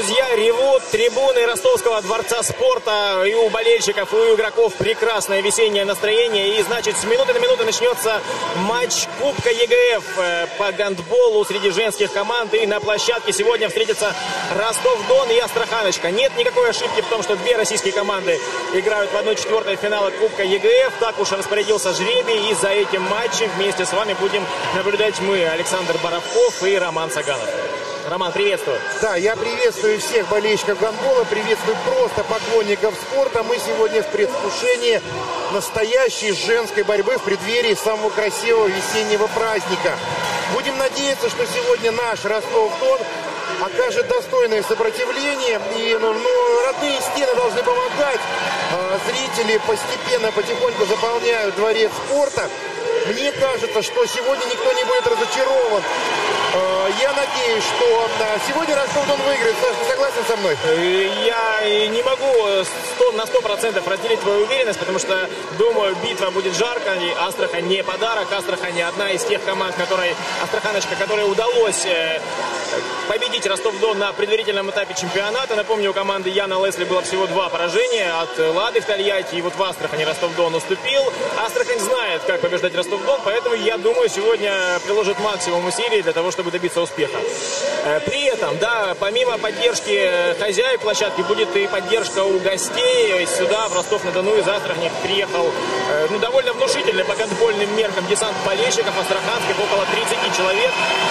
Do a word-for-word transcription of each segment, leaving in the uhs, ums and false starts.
друзья, ревут трибуны Ростовского дворца спорта. И у болельщиков, и у игроков прекрасное весеннее настроение. И, значит, с минуты на минуту начнется матч Кубка ЕГФ по гандболу среди женских команд. И на площадке сегодня встретятся Ростов-Дон и Астраханочка. Нет никакой ошибки в том, что две российские команды играют в одной четвертой финала Кубка ЕГФ. Так уж распорядился жребий. И за этим матчем вместе с вами будем наблюдать мы, Александр Боровков и Роман Саганов. Роман, приветствую. Да, я приветствую всех болельщиков гандбола, приветствую просто поклонников спорта. Мы сегодня в предвкушении настоящей женской борьбы в преддверии самого красивого весеннего праздника. Будем надеяться, что сегодня наш Ростов-Дон окажет достойное сопротивление. И ну, родные стены должны помогать. А, зрители постепенно, потихоньку заполняют дворец спорта. Мне кажется, что сегодня никто не будет разочарован. Я надеюсь, что сегодня Ростов-Дон выиграет. Саш, ты согласен со мной? Я не могу на сто процентов разделить твою уверенность, потому что, думаю, битва будет жаркой. Астрахань не подарок. Астрахань одна из тех команд, которой, Астраханочка, которой удалось победить Ростов-Дон на предварительном этапе чемпионата. Напомню, у команды Яна Лесли было всего два поражения от Лады в Тольятти. И вот в Астрахани Ростов-Дон уступил. Астрахань знает, как побеждать Ростов-Дон, поэтому, я думаю, сегодня приложит максимум усилий для того, чтобы добиться успеха. При этом, да, помимо поддержки хозяев площадки, будет и поддержка у гостей. Сюда, в Ростов-на-Дону, из Астрахани приехал, ну, довольно внушительный по гандбольным меркам десант болельщиков астраханских, около тридцати человек.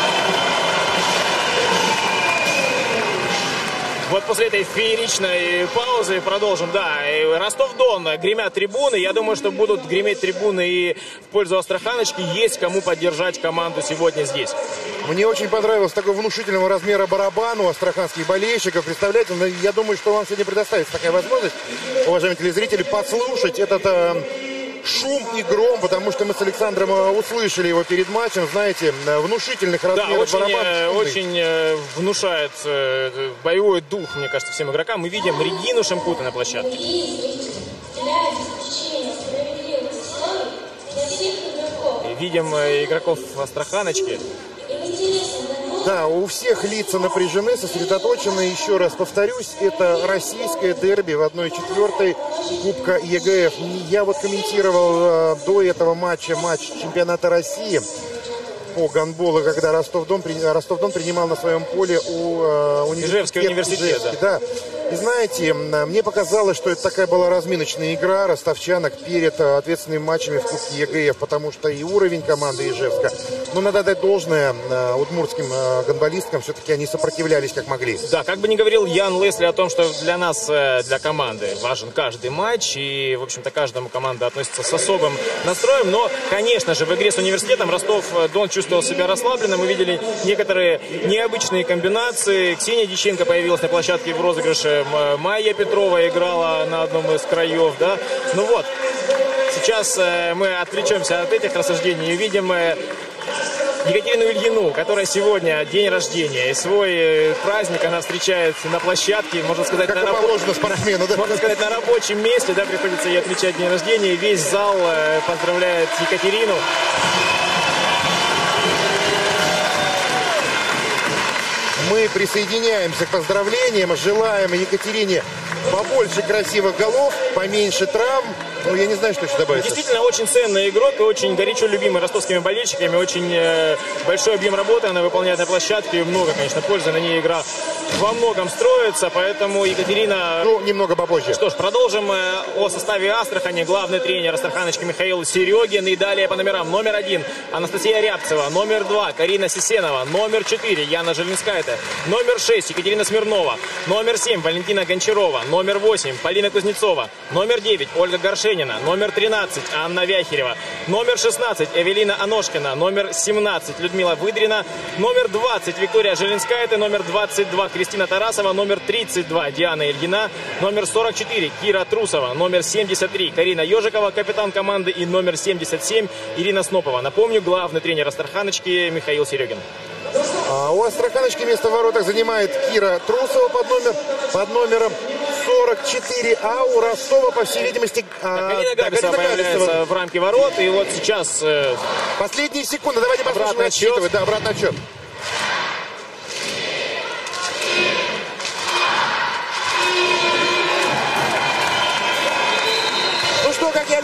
Вот после этой фееричной паузы продолжим. Да, Ростов-Дон гремят трибуны. Я думаю, что будут греметь трибуны и в пользу Астраханочки. Есть кому поддержать команду сегодня здесь. Мне очень понравился такой внушительного размера барабан у астраханских болельщиков. Представляете, я думаю, что вам сегодня предоставится такая возможность, уважаемые телезрители, послушать этот э, шум и гром, потому что мы с Александром услышали его перед матчем, знаете, внушительных размеров да, барабан. Да, очень, очень э, внушает э, боевой дух, мне кажется, всем игрокам. Мы видим Регину Шампута на площадке. Видим э, игроков Астраханочки. Да, у всех лица напряжены, сосредоточены. Еще раз повторюсь, это российское дерби в одной четвертой Кубка ЕГФ. Я вот комментировал э, до этого матча матч чемпионата России по гандболу, когда Ростов-Дон, Ростов-Дон принимал на своем поле у э, университета. Ижевский университет, Ижевский, да. И знаете, мне показалось, что это такая была разминочная игра ростовчанок перед ответственными матчами в Кубке ЕГФ, потому что и уровень команды Ижевска. Но надо дать должное удмуртским гандболисткам, все-таки они сопротивлялись как могли. Да, как бы ни говорил Ян Лесли о том, что для нас, для команды важен каждый матч, и, в общем-то, каждому команда относится с особым настроем, но, конечно же, в игре с университетом Ростов-Дон чувствовал себя расслабленно. Мы видели некоторые необычные комбинации. Ксения Диченко появилась на площадке в розыгрыше. Майя Петрова играла на одном из краев, да. Ну вот, сейчас э, мы отвлечемся от этих рассуждений и увидим э, Екатерину Ильину, которая сегодня день рождения. И свой э, праздник она встречает на площадке, можно сказать, как на, раб... спортсмену, да? можно сказать, на рабочем месте, да, приходится ей отмечать день рождения. И весь зал э, поздравляет Екатерину. Мы присоединяемся к поздравлениям, желаем Екатерине побольше красивых голов, поменьше травм. Ну, я не знаю, что еще добавить. Действительно, очень ценный игрок и очень горячо любимый ростовскими болельщиками. Очень э, большой объем работы она выполняет на площадке. Много, конечно, пользы. На ней игра во многом строится, поэтому Екатерина... Ну, немного попозже. Что ж, продолжим э, о составе Астрахани. Главный тренер Астраханочки Михаил Серегин. И далее по номерам. Номер один Анастасия Рябцева. Номер два Карина Сисенова. Номер четыре Яна Желенскайте. Номер шесть Екатерина Смирнова. Номер семь Валентина Гончарова. Номер восемь Полина Кузнецова. Номер девять Ольга Горшенина. Номер тринадцать Анна Вяхерева. Номер шестнадцать Эвелина Аношкина. Номер семнадцать Людмила Выдрина. Номер двадцать Виктория Желенскайте. Номер двадцать два Кристина Тарасова. Номер тридцать два Диана Ильина. Номер сорок четыре Кира Трусова. Номер семьдесят три Карина Ежикова, капитан команды. И номер семьдесят семь Ирина Снопова. Напомню, главный тренер Астраханочки Михаил Серегин. А у Астраханочки место в воротах занимает Кира Трусова под, номер, под номером сорок четыре, а у Ростова, по всей видимости, Карина Габисова появляется в рамке ворот. И вот сейчас... Э, Последние секунды, давайте посмотрим, отсчет. Да, обратный отчет.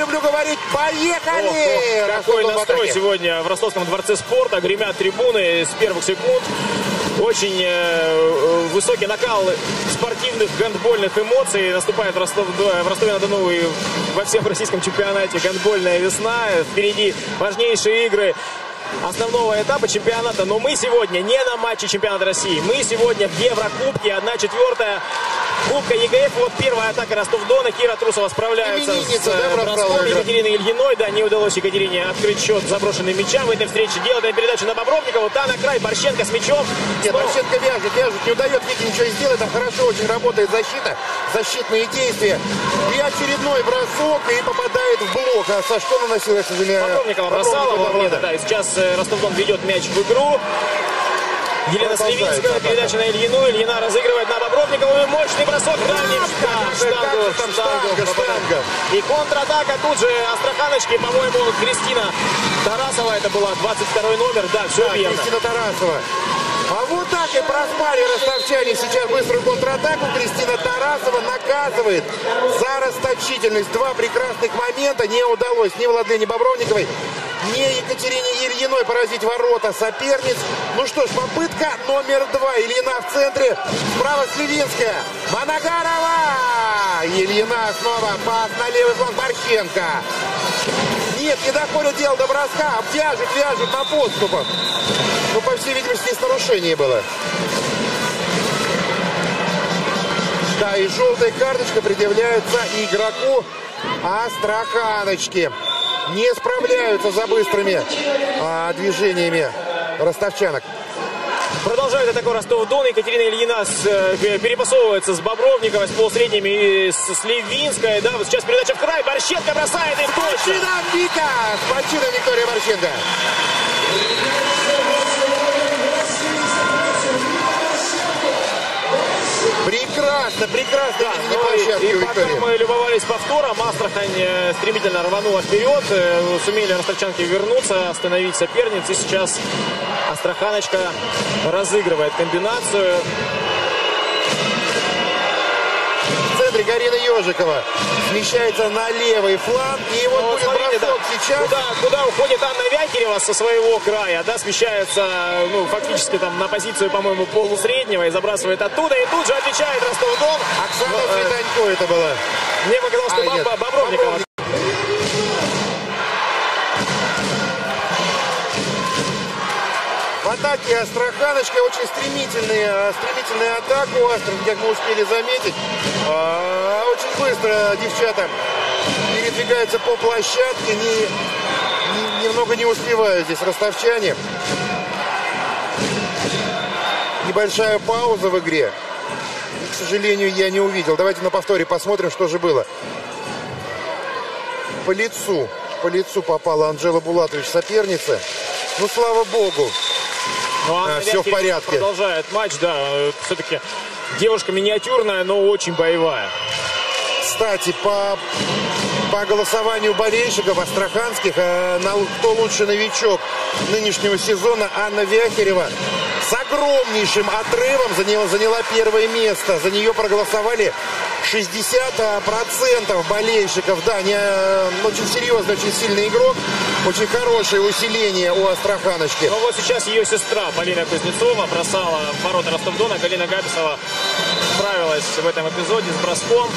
люблю говорить. Поехали! Ох, ох, какой настрой сегодня в Ростовском дворце спорта. Гремят трибуны с первых секунд. Очень э, высокий накал спортивных гандбольных эмоций наступает в, Ростов, в Ростове-на-Дону и во всем российском чемпионате. Гандбольная весна. Впереди важнейшие игры основного этапа чемпионата. Но мы сегодня не на матче чемпионата России. Мы сегодня в Еврокубке. одна четвертая Кубка ЕГЭФ. Вот первая атака Ростов-Дона. Кира Трусова справляется с да, броском Екатерины Ильиной. Да, не удалось Екатерине открыть счет заброшенным мячам в этой встрече. Делает передачу на Бобровникову. Та на край. Борщенко с мячом. Нет, Борщенко вяжет, вяжет. Не удает Вике ничего сделать. Там хорошо очень работает защита. Защитные действия. И очередной бросок. И попадает в блок. А Сашко наносил, если же не... Бобровникова бросала. Да, и сейчас Ростов-Дон ведет мяч в игру. Елена Сливинская, передача на Ильину. Ильина разыгрывает на Бобровникову. Мощный бросок в дальний штангу. Штангу, штангу, штангу. И контратака. Тут же Астраханочки, по-моему, Кристина Тарасова. Это была двадцать второй номер. Да, все да, верно. Кристина Тарасова. А вот так и проспали ростовчане сейчас быструю контратаку. Кристина Тарасова наказывает за расточительность. Два прекрасных момента не удалось ни Владлене Бобровниковой, ни Екатерине Ильиной поразить ворота соперниц. Ну что ж, попытка номер два. Ильина в центре. Справа Сливинская. Манагарова. Ильина снова пас на левый фланг. Борщенко. Нет, не доходит дело до броска. Вяжет, вяжет на подступах. Ну, по всей видимости, здесь нарушение было. Да, и желтая карточка предъявляется игроку Астраханочки. Не справляются за быстрыми а, движениями ростовчанок. Продолжает атаку Ростов-Дон. Екатерина Ильина с, э, перепасовывается с Бобровниковой, с полусредними, с Сливинской. Да, вот сейчас передача в край. Борщенко бросает и точно. Спасибо, Вика! Спасибо, Виктория Борщенко. Прекрасно, прекрасно. Да, ну и, и пока мы любовались повтором, Астрахань э, стремительно рванула вперед. Э, сумели ростовчанки вернуться, остановить соперниц. И сейчас Астраханочка разыгрывает комбинацию. В центре Карина Ежикова смещается на левый фланг. И вот ну, будет смотрите, бросок да. сейчас. Куда, куда уходит Анна Вякерева со своего края, да, смещается, ну, фактически там на позицию, по-моему, полусреднего и забрасывает оттуда. И тут же отвечает Ростов-Дон. Оксана Светанько э, это было. Мне показалось, что а, Боб, Бобровникова. В атаке Астраханочка, очень стремительная, стремительная атака у Астрахани, как мы успели заметить. А, очень быстро девчата передвигаются по площадке, не, не, немного не успевают здесь ростовчане. Небольшая пауза в игре. И, к сожалению, я не увидел. Давайте на повторе посмотрим, что же было. По лицу, по лицу попала Анжела Булатович, соперница. Ну, слава богу. Ну, а, все в порядке. Продолжает матч, да. Все-таки девушка миниатюрная, но очень боевая. Кстати, по, по голосованию болельщиков астраханских, а, на, кто лучший новичок нынешнего сезона, Анна Вякерева с огромнейшим отрывом заняла, заняла первое место. За нее проголосовали шестьдесят процентов болельщиков. Да, не, очень серьезный, очень сильный игрок. Очень хорошее усиление у Астраханочки. Ну вот сейчас ее сестра Полина Кузнецова бросала в ворота Ростов-Дона. Галина Габисова справилась в этом эпизоде с броском.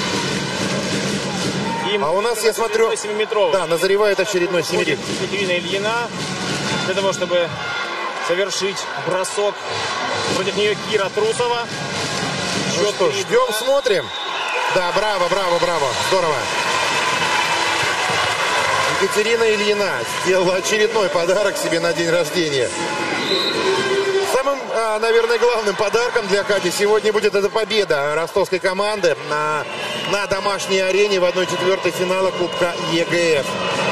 И а у нас, я смотрю, да, назревает очередной семерик. Екатерина Ильина для того, чтобы совершить бросок. Против нее Кира Трусова. Ну что, ждем, смотрим. Да, браво, браво, браво. Здорово. Екатерина Ильина сделала очередной подарок себе на день рождения. Самым, наверное, главным подарком для Кати сегодня будет эта победа ростовской команды на, на домашней арене в одной четвертой финала Кубка ЕГЭФ.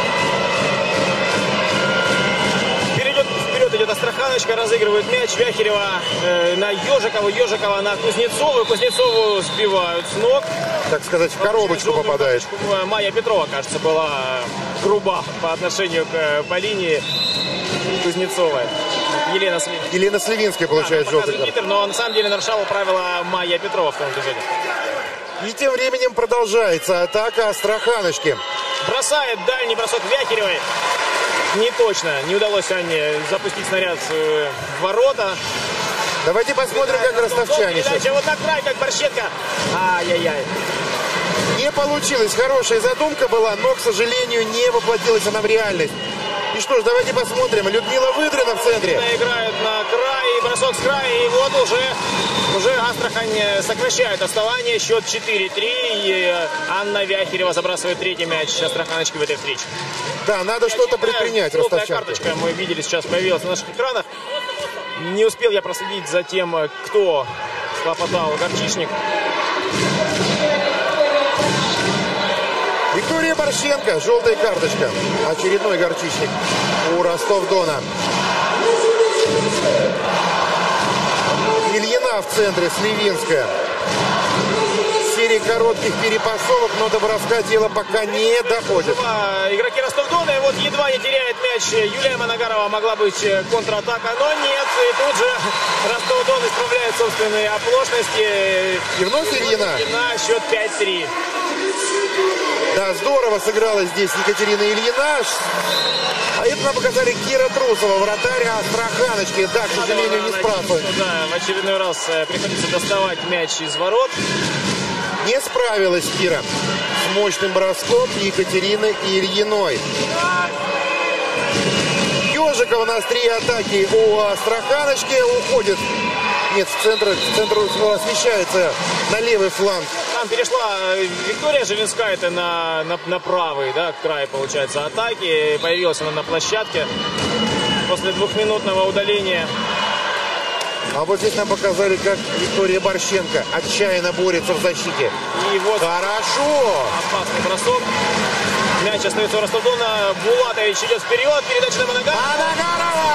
Идет Астраханочка, разыгрывает мяч. Вяхерева э, на Ежикову, Ежикова на Кузнецову. Кузнецову сбивают с ног. Так сказать, в коробочку попадает. Коробочку. Майя Петрова, кажется, была груба по отношению к Полине Кузнецовой. Елена Сливинская. Елена Сливинская получает да, желтый карт. Но на самом деле нарушала правила Майя Петрова в том эпизоде. И тем временем продолжается атака Астраханочки. Бросает дальний бросок Вяхеревой. Не точно. Не удалось Анне запустить снаряд в ворота. Давайте посмотрим, как ростовчане. Вот на край, как Борщенко. Ай-яй-яй. Не получилось. Хорошая задумка была, но, к сожалению, не воплотилась она в реальность. И что ж, давайте посмотрим. Людмила Выдрина в центре. Играет на край, бросок с края, и вот уже, уже Астрахань сокращает отставание. Счет четыре-три. И Анна Вяхерева забрасывает третий мяч Астраханочки в этой встрече. Да, надо что-то предпринять, ростовчанки. Карточка, мы видели, сейчас появилась на наших экранах. Не успел я проследить за тем, кто схлопотал горчичник. Виктория Борщенко, желтая карточка. Очередной горчичник у Ростов-Дона. Ильина в центре, Сливинская. Серия коротких перепасовок, но до броска дело пока не доходит. Игроки Ростов-Дона, и вот едва не теряет мяч Юлия Манагарова, могла быть контратака, но нет. И тут же Ростов-Дон исправляет собственные оплошности. И вновь Ильина. Ильина, счет пять-три. Да, здорово сыграла здесь Екатерина Ильина. А это нам показали Кира Трусова, вратарь Астраханочки. Да, к сожалению, не справилась. Да, в очередной раз приходится доставать мяч из ворот. Не справилась Кира с мощным броском Екатерины Ильиной. Ежиков на острие атаки у Астраханочки уходит. Нет, в центр, в центр смещается на левый фланг. Там перешла Виктория Желенская на, на, на правый, да, край, получается, атаки. Появилась она на площадке после двухминутного удаления. А вот здесь нам показали, как Виктория Борщенко отчаянно борется в защите. И вот хорошо. Опасный бросок. Мяч остается у Ростов-Дона. Булатович идет вперед. Передача на Манагарова. Манагарова!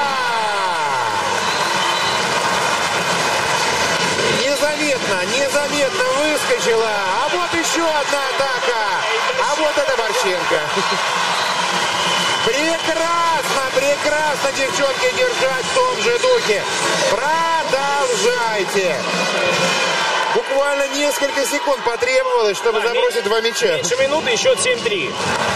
Незаметно, незаметно выскочила. А вот еще одна атака. А вот это Борщенко. Прекрасно, прекрасно, девчонки, держать в том же духе. Продолжайте. Буквально несколько секунд потребовалось, чтобы да, забросить два мяча. Меньше минуты и счет семь-три.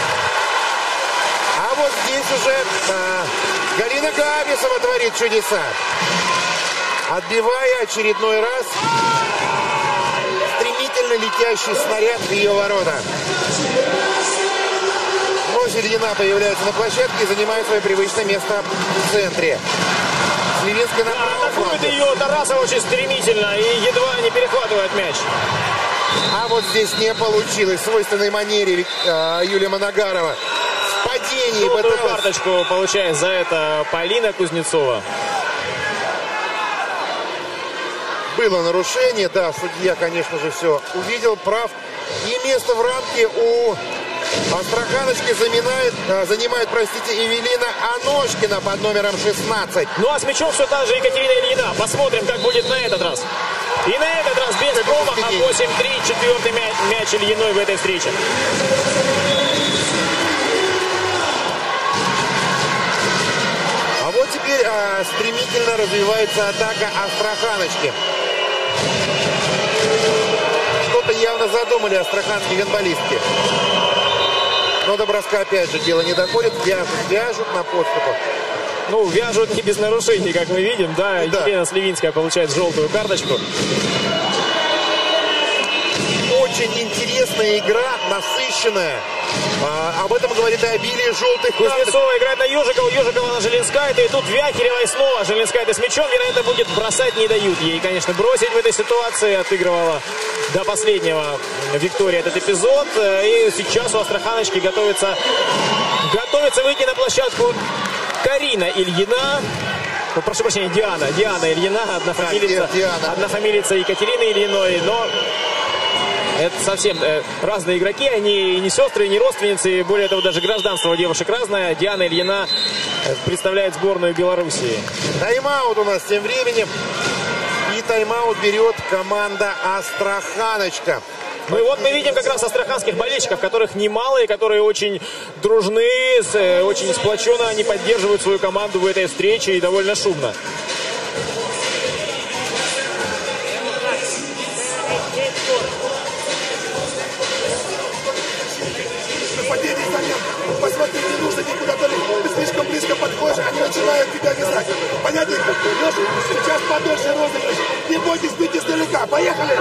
А вот здесь уже а, Галина Габисова творит чудеса. Отбивая очередной раз стремительно летящий снаряд в ее ворота. Вновь Ильина появляется на площадке и занимает свое привычное место в центре. Сливинская на правом фланге. Ее Тарасова очень стремительно и едва не перехватывает мяч. А вот здесь не получилось. В свойственной манере э, Юлия Манагарова в падении пыталась. Карточку получает за это Полина Кузнецова. Было нарушение, да, судья, конечно же, все увидел, прав. И место в рамке у Астраханочки занимает, занимает, простите, Эвелина Аношкина под номером шестнадцать. Ну а с мячом все та же Екатерина Ильина. Посмотрим, как будет на этот раз. И на этот раз без промаха восемь-три. Четвертый мяч, мяч Ильиной в этой встрече. А вот теперь а, стремительно развивается атака Астраханочки. Что-то явно задумали астраханские гандболистки. Но до броска опять же дело не доходит. Вяжут, вяжут на подступах. Ну, вяжут не без нарушений, как мы видим. Да, да. Елена Сливинская получает желтую карточку. Очень интересная игра, насыщенная. А, об этом говорит и обилие желтых карточек. Кузнецова играет на Ежикову, Ежикова на Желенская. И тут Вяхерева и снова Желенская с мячом. Вероятно, будет бросать, не дают ей, конечно, бросить в этой ситуации. Отыгрывала до последнего Виктория этот эпизод. И сейчас у Астраханочки готовится, готовится выйти на площадку Карина Ильина. Ну, прошу прощения, Диана. Диана Ильина, однофамилица, Диана. однофамилица Екатерины Ильиной. Но это совсем э, разные игроки. Они не сестры, не родственницы. Более того, даже гражданство у девушек разное. Диана Ильина представляет сборную Белоруссии. Тайм-аут у нас тем временем. И тайм-аут берет команда Астраханочка. Ну и вот мы видим как раз астраханских болельщиков, которых немало и которые очень дружны, очень сплоченно они поддерживают свою команду в этой встрече и довольно шумно. бойтесь бить издалека. Поехали!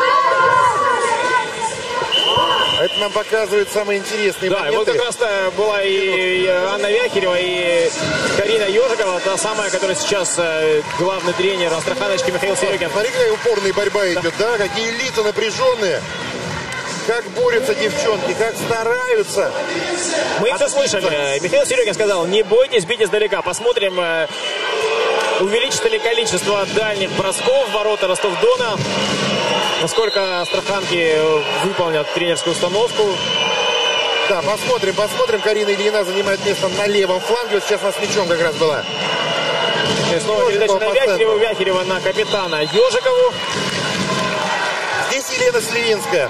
Это нам показывает самые интересные Да, моменты. и вот как раз-то была и Анна Вяхерева, и Карина Ежикова, та самая, которая сейчас главный тренер Астраханочки Михаил Серегин. Смотри, какая упорная борьба идет, да? Какие лица напряженные. Как борются девчонки, как стараются. Мы это слышали. Михаил Серегин сказал, не бойтесь бить издалека. Посмотрим, увеличится ли количество дальних бросков в ворота Ростов-Дона. Насколько астраханки выполнят тренерскую установку. Да, посмотрим, посмотрим. Карина Ильина занимает место на левом фланге. Вот сейчас она с мячом как раз была. И снова передача на Вяхереву. Вяхерева на капитана Ежикову. Здесь Елена Сливинская.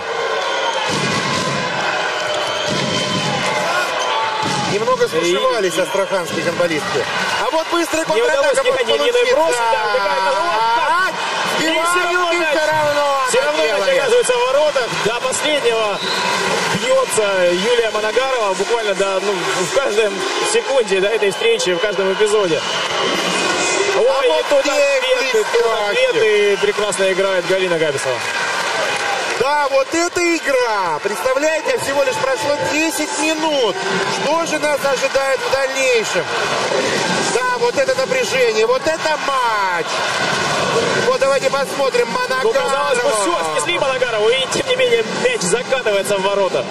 Немного сбушевались и... астраханские гандболистки. А вот быстрый контратака может получиться. И все равно мяч, все равно мяч оказывается в воротах. До последнего бьется Юлия Моногарова. Буквально до, ну, в каждом секунде до этой встречи, в каждом эпизоде. Ой, а и вот тут ответ, и тут ответ, и прекрасно играет Галина Габисова. Да, вот эта игра. Представляете, всего лишь прошло десять минут. Что же нас ожидает в дальнейшем? Да, вот это напряжение, вот это матч. Вот давайте посмотрим Моногарова. Ну, казалось бы, все, снесли Моногарову, и тем не менее мяч закатывается в ворота.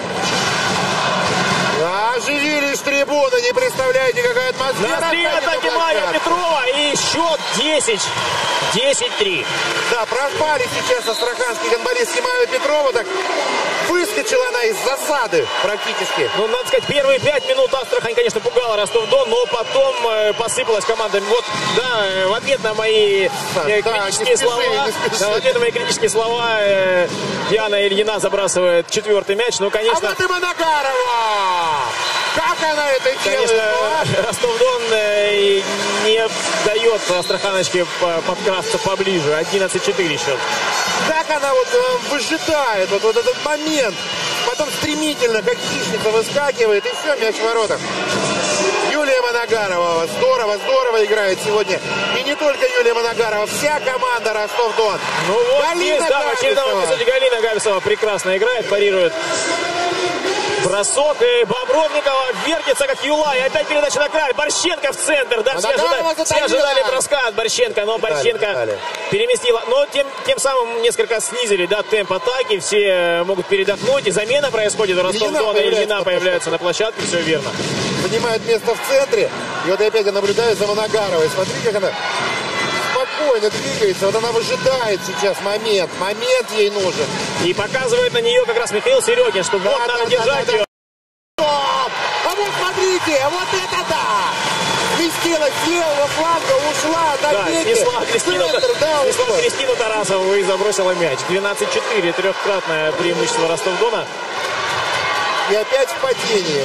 Оживились трибуны, не представляете, какая атмосфера. На три атаки Майя Петрова, и счет десять десять-три. Да, проспали сейчас астраханский гандболистки Майя Петрова. Так выскочила она из засады практически. Ну, надо сказать, первые пять минут Астрахань, конечно, пугала Ростов-Дон, но потом э, посыпалась команда. Вот, да, э, в ответ на мои э, да, критические спеши, слова, да, в ответ на мои критические слова э, Яна Ильина забрасывает четвертый мяч. Ну, конечно... А вот и Моногарова! Как она это делает? Конечно, Ростов-Дон э, не дает Астраханочке подкрасться поближе. одиннадцать-четыре счет. Как она вот э, выжидает вот, вот этот момент. Потом стремительно, как хищница, выскакивает. И все, мяч в воротах. Юлия Моногарова здорово, здорово играет сегодня. И не только Юлия Моногарова, вся команда Ростов-Дон. Ну вот Галина здесь, да, в очередном эпизоде Галина Габисова прекрасно играет, парирует. Бросок, и Бобровникова вертится, как юла, и опять передача на край. Борщенко в центр, да, все ожидали, все ожидали броска от Борщенко, но Борщенко Дали, дали. переместила. Но тем, тем самым несколько снизили, да, темп атаки, все могут передохнуть, и замена происходит у Ростов-Дона, и Ильина появляется на площадке, все верно. Занимает место в центре, и вот опять я наблюдаю за Моногаровой. Смотри, как она спокойно двигается, вот она выжидает сейчас момент, момент ей нужен. И показывает на нее как раз Михаил Серегин, что да, вот да, надо да, держать да, ее. Да. А вот смотрите, вот это да! Сместилась с левого фланга, ушла от да, отметки. снесла Кристину, Центр, да, снесла Кристину Тарасову и забросила мяч. двенадцать-четыре, трехкратное преимущество Ростов-Дона. И опять в падении.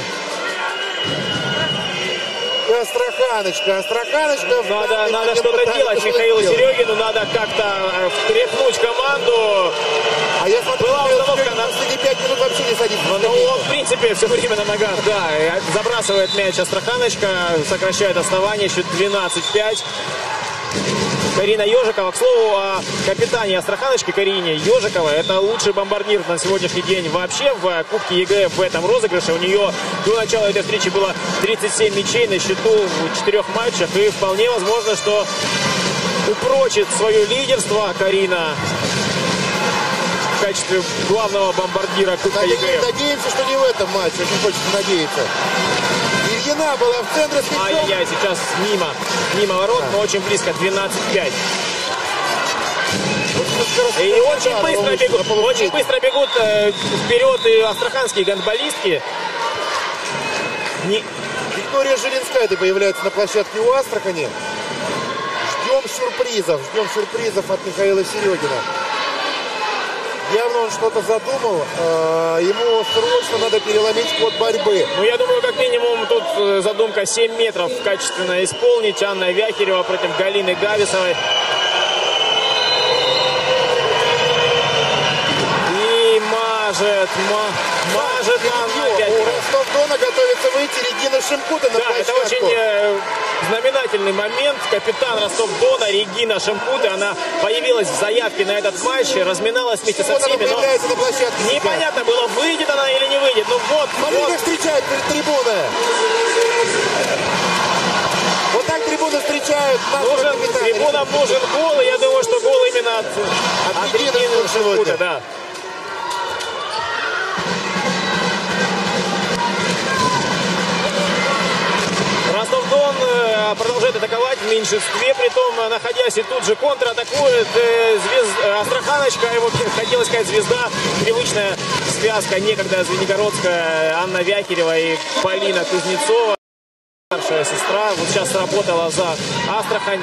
И Астраханочка, Астраханочка. Надо, надо что-то делать Михаилу Серегину, надо как-то встряхнуть команду. А я смотрю, была установка на последние пять минут вообще не садится. Ну, ну, он, в принципе, все время на ногах, да. Забрасывает мяч Астраханочка, сокращает отставание, счет двенадцать-пять. Карина Ежикова. К слову, о капитане Астраханочки Карине Ежиковой. Это лучший бомбардир на сегодняшний день вообще в Кубке ЕГЭ в этом розыгрыше. У нее до начала этой встречи было тридцать семь мячей на счету в четырех матчах. И вполне возможно, что упрочит свое лидерство Карина в качестве главного бомбардира Кубка ЕГЭ. Надеемся, что не в этом матче. Очень хочется надеяться. Ильина была в центре с мячом. Ай-яй-яй, сейчас мимо. Мимо ворот, да. Но очень близко. двенадцать-пять. И очень быстро бегут, очень быстро бегут э, вперед и астраханские гандболистки. Не... Виктория Желинская появляется на площадке у Астрахани. Ждем сюрпризов. Ждем сюрпризов от Михаила Серегина. Явно он что-то задумал. Ему срочно надо переломить ход борьбы. Ну, я думаю, как минимум тут задумка семь метров качественно исполнить. Анна Вяхерева против Галины Габисовой. И мажет, ма, мажет Анна Вяхерева. У Ростов-Дона готовится выйти Регина Шимкута на да, площадку. Это очень э, знаменательный момент. Капитан Ростов-Дона Регина Шимкута, она появилась в заявке на этот матч, разминалась вместе со Вот она всеми, но появляется на площадке. непонятно было, выйдет она или не выйдет. Ну вот, Смотри, вот. как встречают трибуны. Вот так трибуны встречают нашего Нужен, капитана. трибунам нужен гол, и я думаю, что гол именно от, От от Регины Регины сегодня. Шимкута, да. Ростов-Дон э, продолжает атаковать в меньшинстве, притом находясь и тут же контратакует э, звезд... Астраханочка, его хотела сказать звезда, привычная связка некогда звенигородская Анна Вякирева и Полина Кузнецова, старшая сестра, вот сейчас сработала за Астрахань,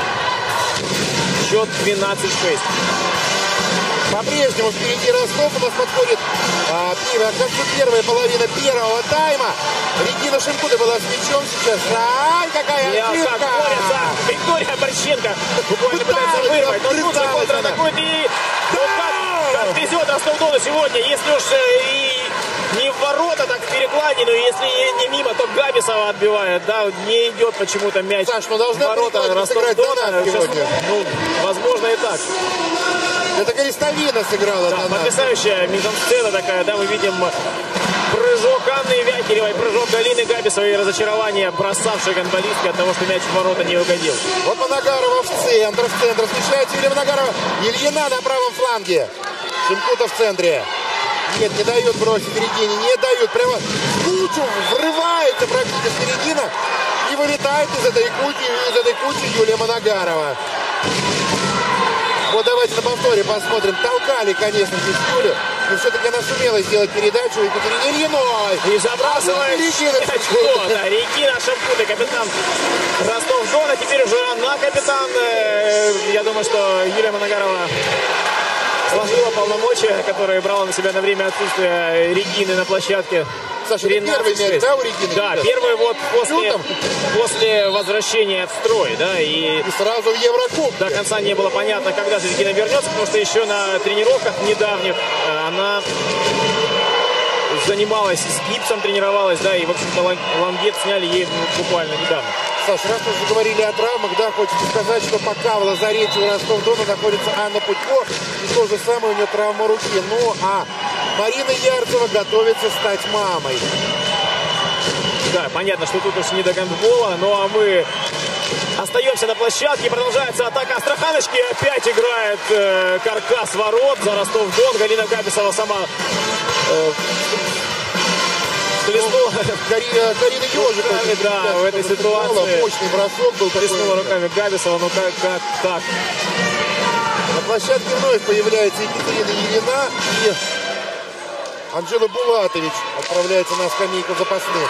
счет двенадцать шесть. По-прежнему впереди Ростов. У нас подходит а, к концу первой половины первого тайма. Регина Шимкута была с мячом сейчас. Ай, какая ошибка! Виктория Борщенко буквально пытается вырвать. Но тут же контратакует и... Ну, как, как везет Ростов-Дону сегодня. Если уж и не в ворота, так в перекладину. Если не мимо, то Габисова отбивает. Да, не идет почему-то мяч. Саш, ну должна в ворота Ростов-Дона. Ну, возможно и так. Это Крестовина сыграла. Да, потрясающая мизансцена такая, да, мы видим прыжок Анны Вякиревой, прыжок Галины Габисовой и разочарование бросавшей гандболистки от того, что мяч в ворота не угодил. Вот Моногарова в центр, в центр смещается Юлия Моногарова. Ильина на правом фланге. Шимкута в центре. Нет, не дают бросить Регине, не дают. Прямо в кучу врывается практически Регина и вылетает из этой кучи, из этой кучи Юлия Моногарова. Вот давайте на повторе посмотрим. Толкали, конечно, здесь Юлю. Но все-таки она сумела сделать передачу Екатерине Ильиной. И забрасывает Регина Шимкута. Да, Регина Шимкута, капитан Ростов-Дона. Теперь уже она капитан. Я думаю, что Юлия Моногарова сложила полномочия, которые брала на себя на время отсутствия Регины на площадке. Саша, это первый мяч, да, у Регины? Да, первый вот после, после возвращения в строй, да, и, и сразу в Еврокубке. До конца не было понятно, когда же Регина вернется, потому что еще на тренировках недавних она занималась с гипсом, тренировалась, да, и, в общем-то, лангет сняли ей буквально недавно. Саша, раз мы уже говорили о травмах, да, хочется сказать, что пока в лазарете у Ростов-Дона находится Анна Путько, и то же самое у нее травма руки. Ну, а Марина Ярцева готовится стать мамой. Да, понятно, что тут уж не до гандбола, ну а мы остаемся на площадке, продолжается атака Астраханочки, опять играет э, каркас ворот за Ростов-Дон, Галина Габисова сама э, хлестнула. Карина, Карина Ежик, да, да, в этой ситуации мощный бросок был. Хлестнула руками Габисова, ну как, как так? На площадке вновь появляется Екатерина Ильина и Анжела Булатович отправляется на скамейку запасных.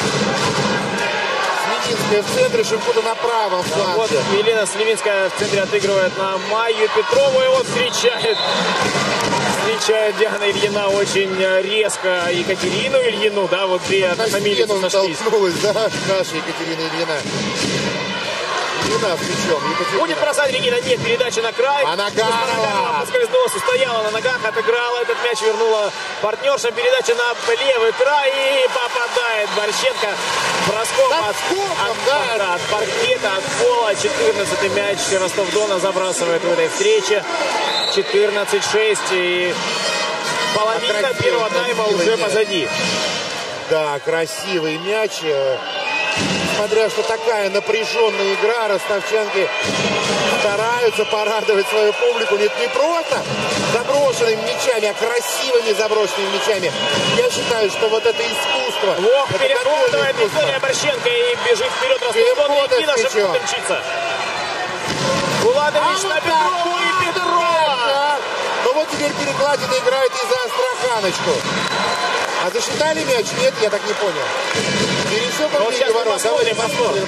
Слевинская в центре, Шимкута на правом фланге. Вот Елена Слевинская в центре отыгрывает на Майю Петрову, и вот встречает, встречает Диана Ильина очень резко Екатерину Ильину, да, вот две фамилии сошлись. Столкнулась, да, наша Екатерина Ильина. Ильина с мячом. Екатерина. Будет бросать Регина, нет, передача на край. Моногарова поскользнулась, устояла на ногах, отыграла этот мяч, вернула партнерша. Передача на левый край и попадает Борщенко броском от, от, да. от, от паркета, от пола. четырнадцатый мяч Ростов-Дона забрасывает в этой встрече. четырнадцать шесть и половина а первого тайма уже мяч. Позади. Да, красивый мяч. Несмотря что такая напряженная игра, ростовчанки стараются порадовать свою публику. Нет, не просто заброшенными мячами, а красивыми заброшенными мячами. Я считаю, что вот это искусство. Ох, перехватывает Виктория Борщенко и бежит вперед Ростов-Дон. И Регина Шимкута мчится. Булатович а на Петрову и Петрова. Ну вот теперь перекладина играет и за Астраханочку. А засчитали мяч? Нет, я так не понял. Пересек он вот сейчас мы посмотрим, посмотрим.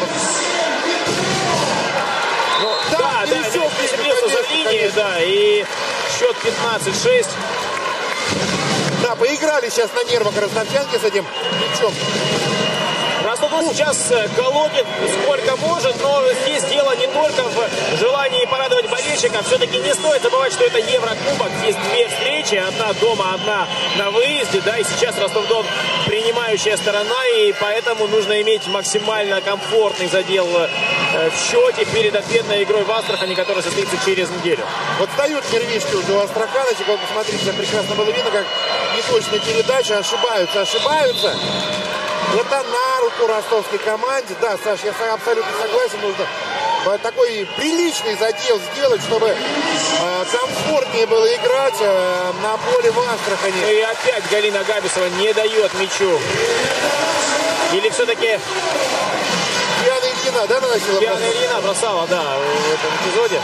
Ну, да, да, да, пересекся за линией, да, и счет пятнадцать шесть. Да, поиграли сейчас на нервах ростовчанки с этим мячом. Ростов-Дон сейчас колотит сколько может, но здесь дело не только в желании порадовать болельщиков. Все-таки не стоит забывать, что это Еврокубок. Есть две встречи, одна дома, одна на выезде. Да, и сейчас Ростов-Дон принимающая сторона, и поэтому нужно иметь максимально комфортный задел в счете перед ответной игрой в Астрахани, которая состоится через неделю. Вот дают нервишки уже у астраханочек. Вот посмотрите, прекрасно было видно, как неточные передачи ошибаются, ошибаются. Это на руку ростовской команде. Да, Саш, я абсолютно согласен, нужно такой приличный задел сделать, чтобы э, комфортнее было играть э, на поле в Астрахани. И опять Галина Габисова не дает мячу. Или все-таки... Пьяная Ильина, да, наносила? Пьяная Ильина бросала, да, в этом эпизоде.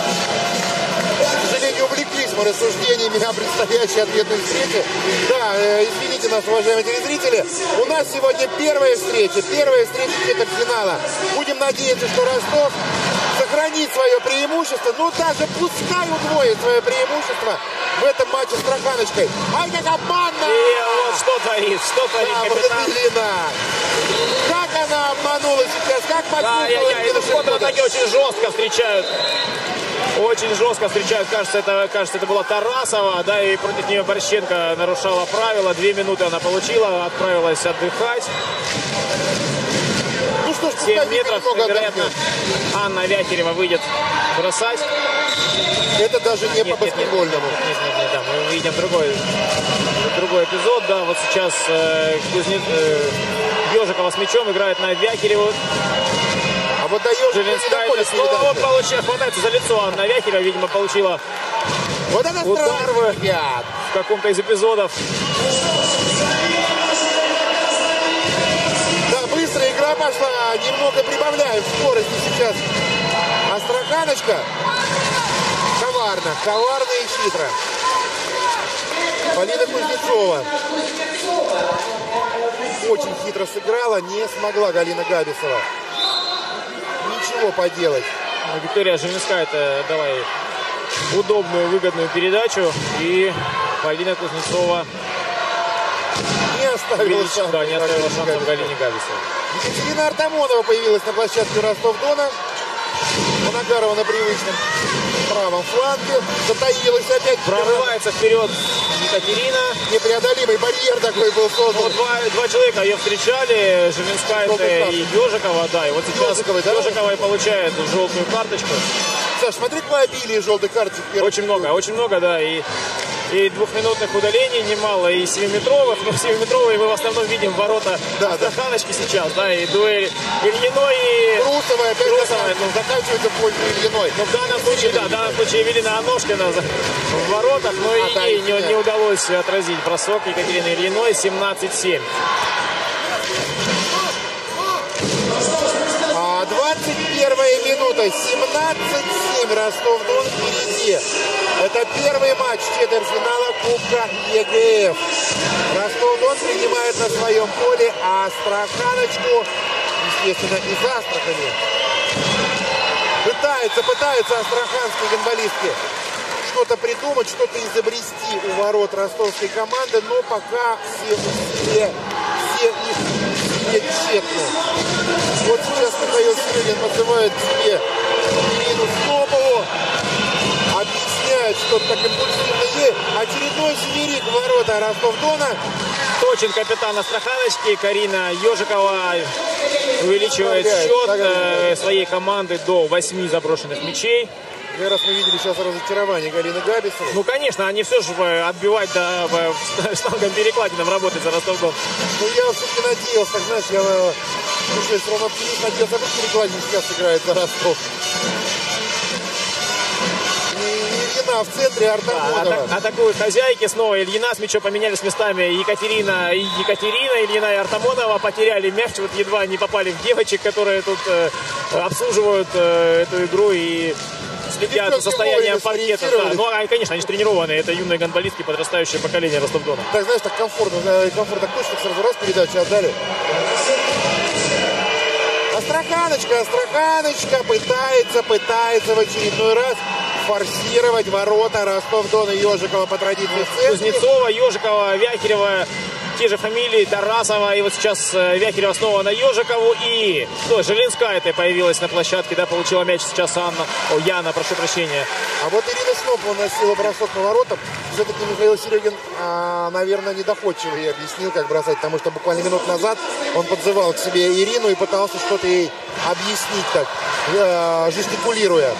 К сожалению, увлеклись мы рассуждениями о предстоящей ответной встрече. Да, э, извините нас, уважаемые телезрители. У нас сегодня первая встреча, первая встреча четвертьфинала. Будем надеяться, что Ростов сохранит свое преимущество, ну даже пускай удвоит свое преимущество в этом матче с Астраханочкой. Ай, как обманно! И вот что творит, что творит да, капитан. Вот Ильина. Как она обманула сейчас, как почувствовала? Ай-яй-яй, в контратаке очень жестко встречают. Очень жестко встречают. Кажется, это, кажется, это была Тарасова, да, и против нее Борщенко нарушала правила. Две минуты она получила, отправилась отдыхать. Ну что ж, семь метров, вероятно, Анна Вяхерева выйдет бросать. Это даже не нет, по баскетбольному. Нет, нет, нет, нет, да, мы видим другой, другой эпизод, да, вот сейчас э, Кузнец, э, Ежикова с мячом играет на Вяхереву. А вот даешь, Желенская снова получает, хватается за лицо. Анна Вяхерева, видимо, получила вот это удар в, в каком-то из эпизодов. Да, быстрая игра пошла, немного прибавляем скорости сейчас. Астраханочка коварно, коварно и хитро. Полина Кузнецова очень хитро сыграла, не смогла Галина Габисова ничего поделать. Виктория Желенская-то дала ей удобную, выгодную передачу, и Полина Кузнецова не оставила шансов, да, не оставила шансов Галине Габисовой. Екатерина Артамонова появилась на площадке Ростов-Дона. Монагарова на привычном правом фланге. Затаилась опять. Прорывается вперед Екатерина. Непреодолимый барьер такой был создан. Ну, два, два человека ее встречали. Желенская и Ежикова. Да, и вот сейчас Ежикова, да? Ежикова и получает желтую карточку. Саш, смотри, по обилию желтых карточек. Очень много, очень много, да. И, и двухминутных удалений немало, и семиметровых. Но семиметровые мы в основном видим ворота да, Астраханочки да. сейчас, да. И дуэль Ильиной и Трусовой опять Трусовой, ну, заканчивается в пользу Ильиной. Ну, в данном случае, да, в данном случае Евелина Аношкина в воротах, но а, и да, ей не, не удалось отразить бросок Екатерины Ильиной. Семнадцать семь. двадцать первая минута, семнадцать семь, Ростов-Дон впереди. Это первый матч четвертьфинала Кубка ЕГФ. Ростов-Дон принимает на своем поле Астраханочку, естественно, из Астрахани. Пытаются, пытаются астраханские гандболистки что-то придумать, что-то изобрести у ворот ростовской команды, но пока все, все, все их не тщетны. Вот сейчас Михаил Серегин называет себе Ирину Снобову, объясняет, что так импульсивно ей. Очередной семерик в ворота Ростов-Дона. Точин, капитан Астраханочки, Карина Ежикова увеличивает счет э, своей команды до восьми заброшенных мячей. Раз мы видели сейчас разочарование Галины Габисовой. Ну, конечно, они все же отбивать да, штангом перекладином работать за Ростов-Дон. Ну, я все-таки надеялся, так знаешь, я слушай, все равно оптимист, надеялся, как перекладин сейчас играет за Ростов. Ильина в центре, Артамонова. Да, атак, атакуют хозяйки снова. Ильина с мячом поменялись местами. Екатерина и Екатерина. Ильина и Артамонова потеряли мяч. Вот едва не попали в девочек, которые тут э, обслуживают э, эту игру и следят за состоянием паркета. Да. Ну, а, конечно, они же тренированные. Это юные гандболистки, подрастающее поколение Ростов-Дона. Так, знаешь, так комфортно. Комфортно, так точно сразу раз передачу отдали. Астраханочка, Астраханочка пытается, пытается в очередной раз форсировать ворота Ростов-Дона. Ежикова по традиции. Кузнецова, Ежикова, Вяхерева те же фамилии Тарасова. И вот сейчас Вяхерева снова на Ежикову. И ну, Желинская-то появилась на площадке, да, получила мяч сейчас Анна. О, Яна, прошу прощения. А вот Ирина снова наносила бросок на воротам. Все-таки Михаил Серегин, а, наверное, недоходчиво ей объяснил, как бросать. Потому что буквально минут назад он подзывал к себе Ирину и пытался что-то ей объяснить, так, э, жестикулируя.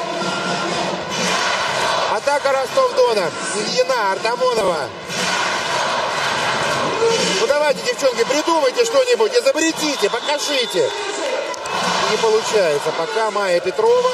Атака Ростов-Дона. Ильина, Артамонова. Ну давайте, девчонки, придумайте что-нибудь, изобретите, покажите. Не получается. Пока Майя Петрова.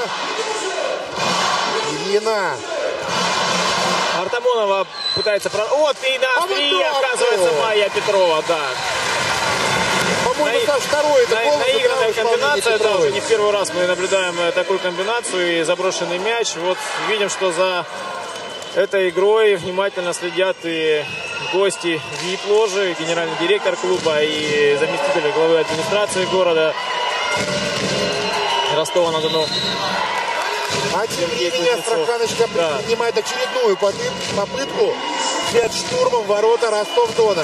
Ильина. Артамонова пытается... Вот и на острие, а вот оказывается, Майя Петрова, да. По-моему, Саш, второй это на, наигранная комбинация, да, уже не в первый раз мы наблюдаем такую комбинацию и заброшенный мяч. Вот видим, что за этой игрой внимательно следят и гости ви ай пи-ложи, генеральный директор клуба и заместитель главы администрации города Ростова-на-Дону. А тем временем Астраханочка да. предпринимает очередную попытку взять штурмом ворота Ростов-Дона.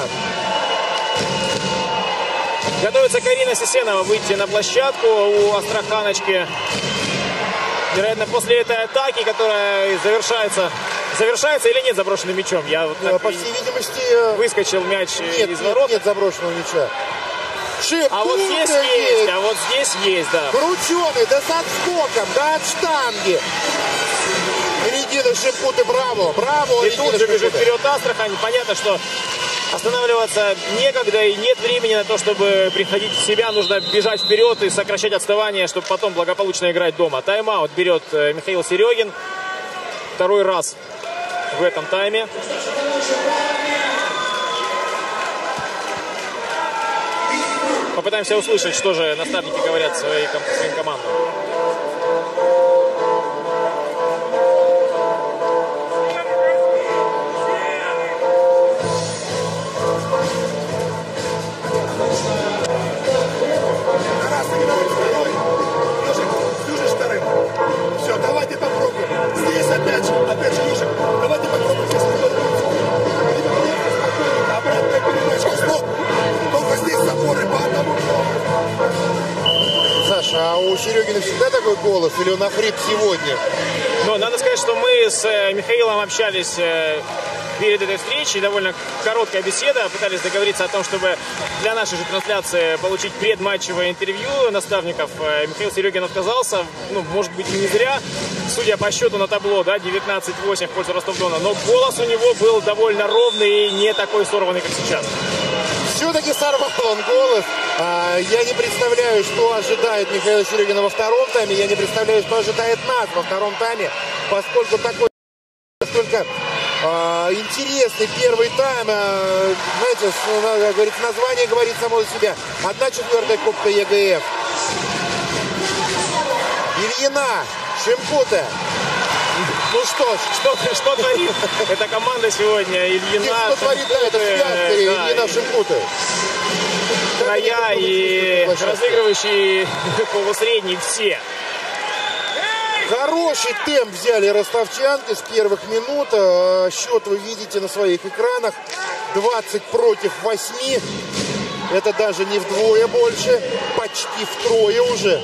Готовится Карина Сисенова выйти на площадку у Астраханочки. Вероятно, после этой атаки, которая завершается... Завершается или нет заброшенным мячом? Я вот так, по всей видимости... Выскочил мяч нет, из ворот. Нет, нет заброшенного мяча. Шип, а вот здесь есть, есть, а вот здесь есть, да. Крученый, да с отскоком, да от штанги. Регина Шипуты, браво, браво. И тут же бежит вперед Астрахань. Понятно, что останавливаться некогда и нет времени на то, чтобы приходить в себя. Нужно бежать вперед и сокращать отставание, чтобы потом благополучно играть дома. Тайм-аут берет Михаил Серегин. Второй раз в этом тайме. Попытаемся услышать, что же наставники говорят своей, своим командам. Все, давайте попробуем. Здесь опять же, опять же, Ежик. Давайте попробуем здесь. Обратная передача. Стоп. Только здесь запоры по одному. Саша, а у Серегина всегда такой голос или он охрип сегодня? Ну, надо сказать, что мы с Михаилом общались перед этой встречей. Довольно короткая беседа. Пытались договориться о том, чтобы для нашей же трансляции получить предматчевое интервью наставников. Михаил Серегин отказался. Ну, может быть, и не зря. Судя по счету на табло, да, девятнадцать восемь в пользу Ростов-Дона. Но голос у него был довольно ровный и не такой сорванный, как сейчас. Все-таки сорвал он голос. А, я не представляю, что ожидает Михаила Серегина во втором тайме. Я не представляю, что ожидает нас во втором тайме. Поскольку такой настолько а, интересный первый тайм. А, знаете, как говорится, название говорит само за себя. Одна четвертая Кубка ЕГФ. Ильина, Шипуты. Ну что ж, что, что творит эта команда сегодня? Ильина, нет, что творит, да, это связка, да, Ильина, Шипуты. Края и разыгрывающие полусредний все. Хороший темп взяли ростовчанки с первых минут. Счет вы видите на своих экранах. двадцать против восьми. Это даже не вдвое больше. Почти втрое уже.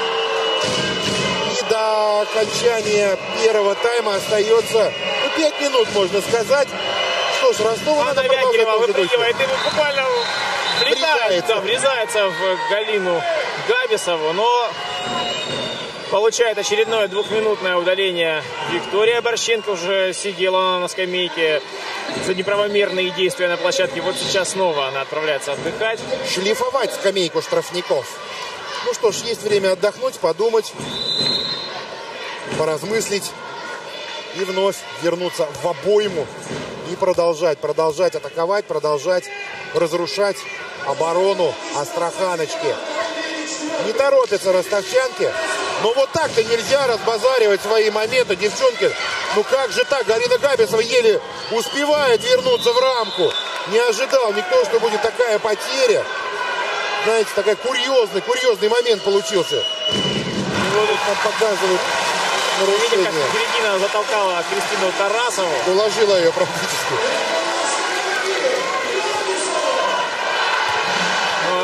И до окончания первого тайма остается ну, пять минут, можно сказать. Что ж, Ростову надо продолжать. Вяхерева выпрыгивает и буквально врезается, да, врезается в Галину Габисову. Но получает очередное двухминутное удаление. Виктория Борщенко уже сидела на скамейке за неправомерные действия на площадке. Вот сейчас снова она отправляется отдыхать. Шлифовать скамейку штрафников. Ну что ж, есть время отдохнуть, подумать, поразмыслить и вновь вернуться в обойму и продолжать, продолжать атаковать, продолжать разрушать оборону Астраханочки. Не торопятся ростовчанки. Но вот так-то нельзя разбазаривать свои моменты, девчонки. Ну как же так? Галина Габисова еле успевает вернуться в рамку. Не ожидал никто, что будет такая потеря. Знаете, такой курьезный, курьезный момент получился. Вот нам показывают нарушение. Видите, как Берегина затолкала Кристину Тарасову. Уложила ее практически.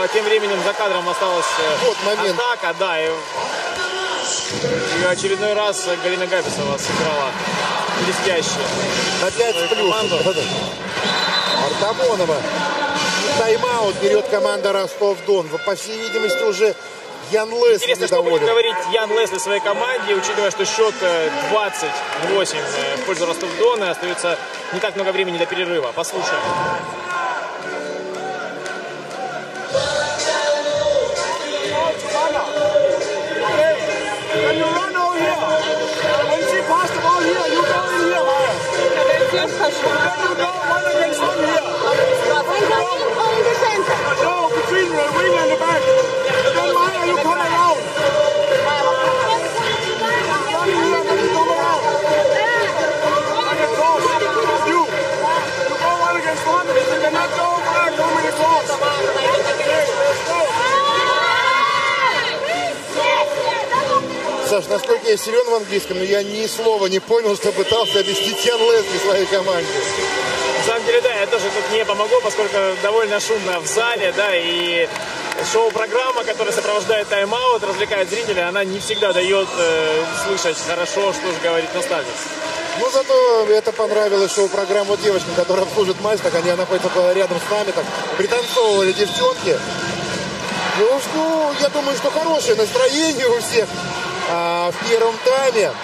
А тем временем за кадром осталась вот момент. атака, да, и, и очередной раз Галина Габисова сыграла блестяще. Опять в плюс. Артамонова. Тайм-аут берет команда Ростов-Дон. По всей видимости, уже Ян Лесли Интересно, что недоволен. будет говорить Ян Лесли своей команде, учитывая, что счет двадцать восемь в пользу Ростов-Дона. Остается не так много времени до перерыва. Послушаем. Саш, насколько я силен в английском, но я ни слова не понял, что пытался объяснить Ян Лесли своей команде. На самом деле, да, я тоже тут не помогу, поскольку довольно шумно в зале, да, и шоу-программа, которая сопровождает тайм-аут, развлекает зрителя, она не всегда дает э, слышать хорошо, что же говорит наставник. Ну, зато это понравилось шоу-программу вот девочкам, которые обслуживают матч, так они находятся рядом с нами, так пританцовывали девчонки. Ну, что, я думаю, что хорошее настроение у всех а, в первом тайме.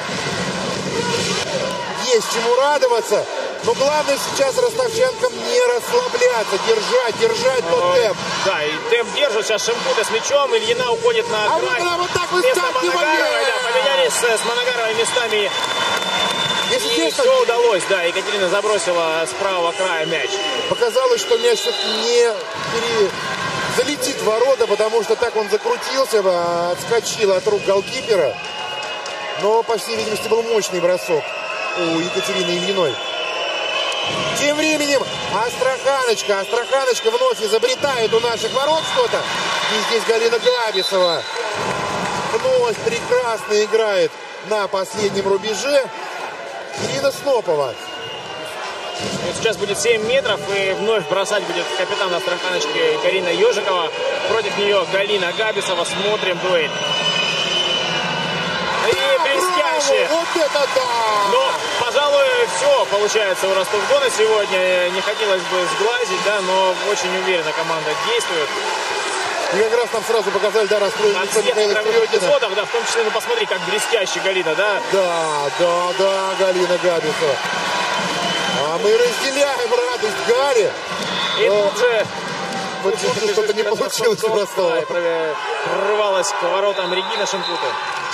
Есть чему радоваться. Но главное сейчас ростовчанкам не расслабляться, держать, держать тот темп. Да, и темп держит. Сейчас Шимкута с мячом, Ильина уходит на а край. Вот она вот так Вместо выскакивает. Моногаровой, да, поменялись с Моногаровой местами. Если и честно, все удалось, да, Екатерина забросила с правого края мяч. Показалось, что мяч не пере... залетит в ворота, потому что так он закрутился, отскочил от рук голкипера. Но, по всей видимости, был мощный бросок у Екатерины Ильиной. Тем временем Астраханочка. Астраханочка вновь изобретает у наших ворот что-то. И здесь Галина Габисова вновь прекрасно играет на последнем рубеже. Ирина Снопова. Вот сейчас будет семь метров, и вновь бросать будет капитан Астраханочки Карина Ежикова. Против нее Галина Габисова. Смотрим дуэль. И блестяще. Вот это да! Но, пожалуй, все получается у Ростов-Дона сегодня. Не хотелось бы сглазить, да, но очень уверенно команда действует. И как раз там сразу показали, да, расстроенный От всех игровых эпизодов, да, в том числе, ну посмотри, как блестяще Галина, да? Да, да, да, Галина Габисова. А мы разделяем радость Гали. И тут же... Вот что-то не получилось у Ростова. Да, прорывалась к воротам Регина Шимкуты.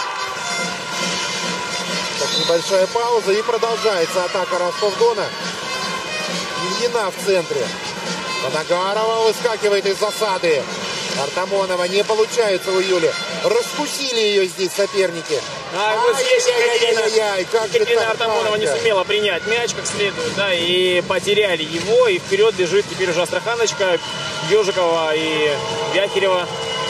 Так, небольшая пауза, и продолжается атака Ростов-Дона. Ильина в центре. Моногарова выскакивает из засады. Артамонова не получается у Юли. Раскусили ее здесь соперники. А вот здесь Екатерина, Екатерина Артамонова не так? сумела принять мяч как следует, да, и потеряли его. И вперед бежит теперь уже Астраханочка, Ежикова и Вяхерева.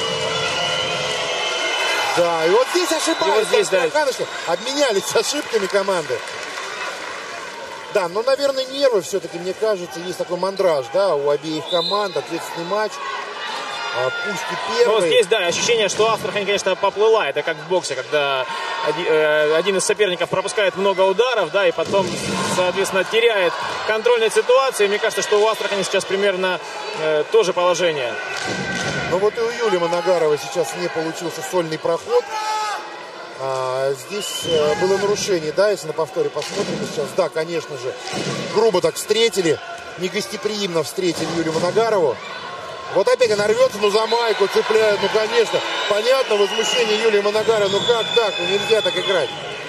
Да, и вот здесь ошибаются. И вот здесь, да. Обменялись ошибками команды. Да, но, наверное, нервы все-таки, мне кажется, есть такой мандраж, да, у обеих команд, ответственный матч. А, пусть и первый. Но здесь, да, ощущение, что Астрахань, конечно, поплыла. Это как в боксе, когда один, э, один из соперников пропускает много ударов, да, и потом, соответственно, теряет контроль над ситуацией. Мне кажется, что у Астрахани сейчас примерно э, то же положение. Но вот и у Юли Моногаровой сейчас не получился сольный проход. А, здесь э, было нарушение, да, если на повторе посмотрим сейчас. Да, конечно же, грубо так встретили, негостеприимно встретили Юлию Моногарову. Вот опять она рвется, ну за майку цепляет, ну конечно. Понятно, возмущение Юлии Моногаровой, ну как так, ну нельзя так играть.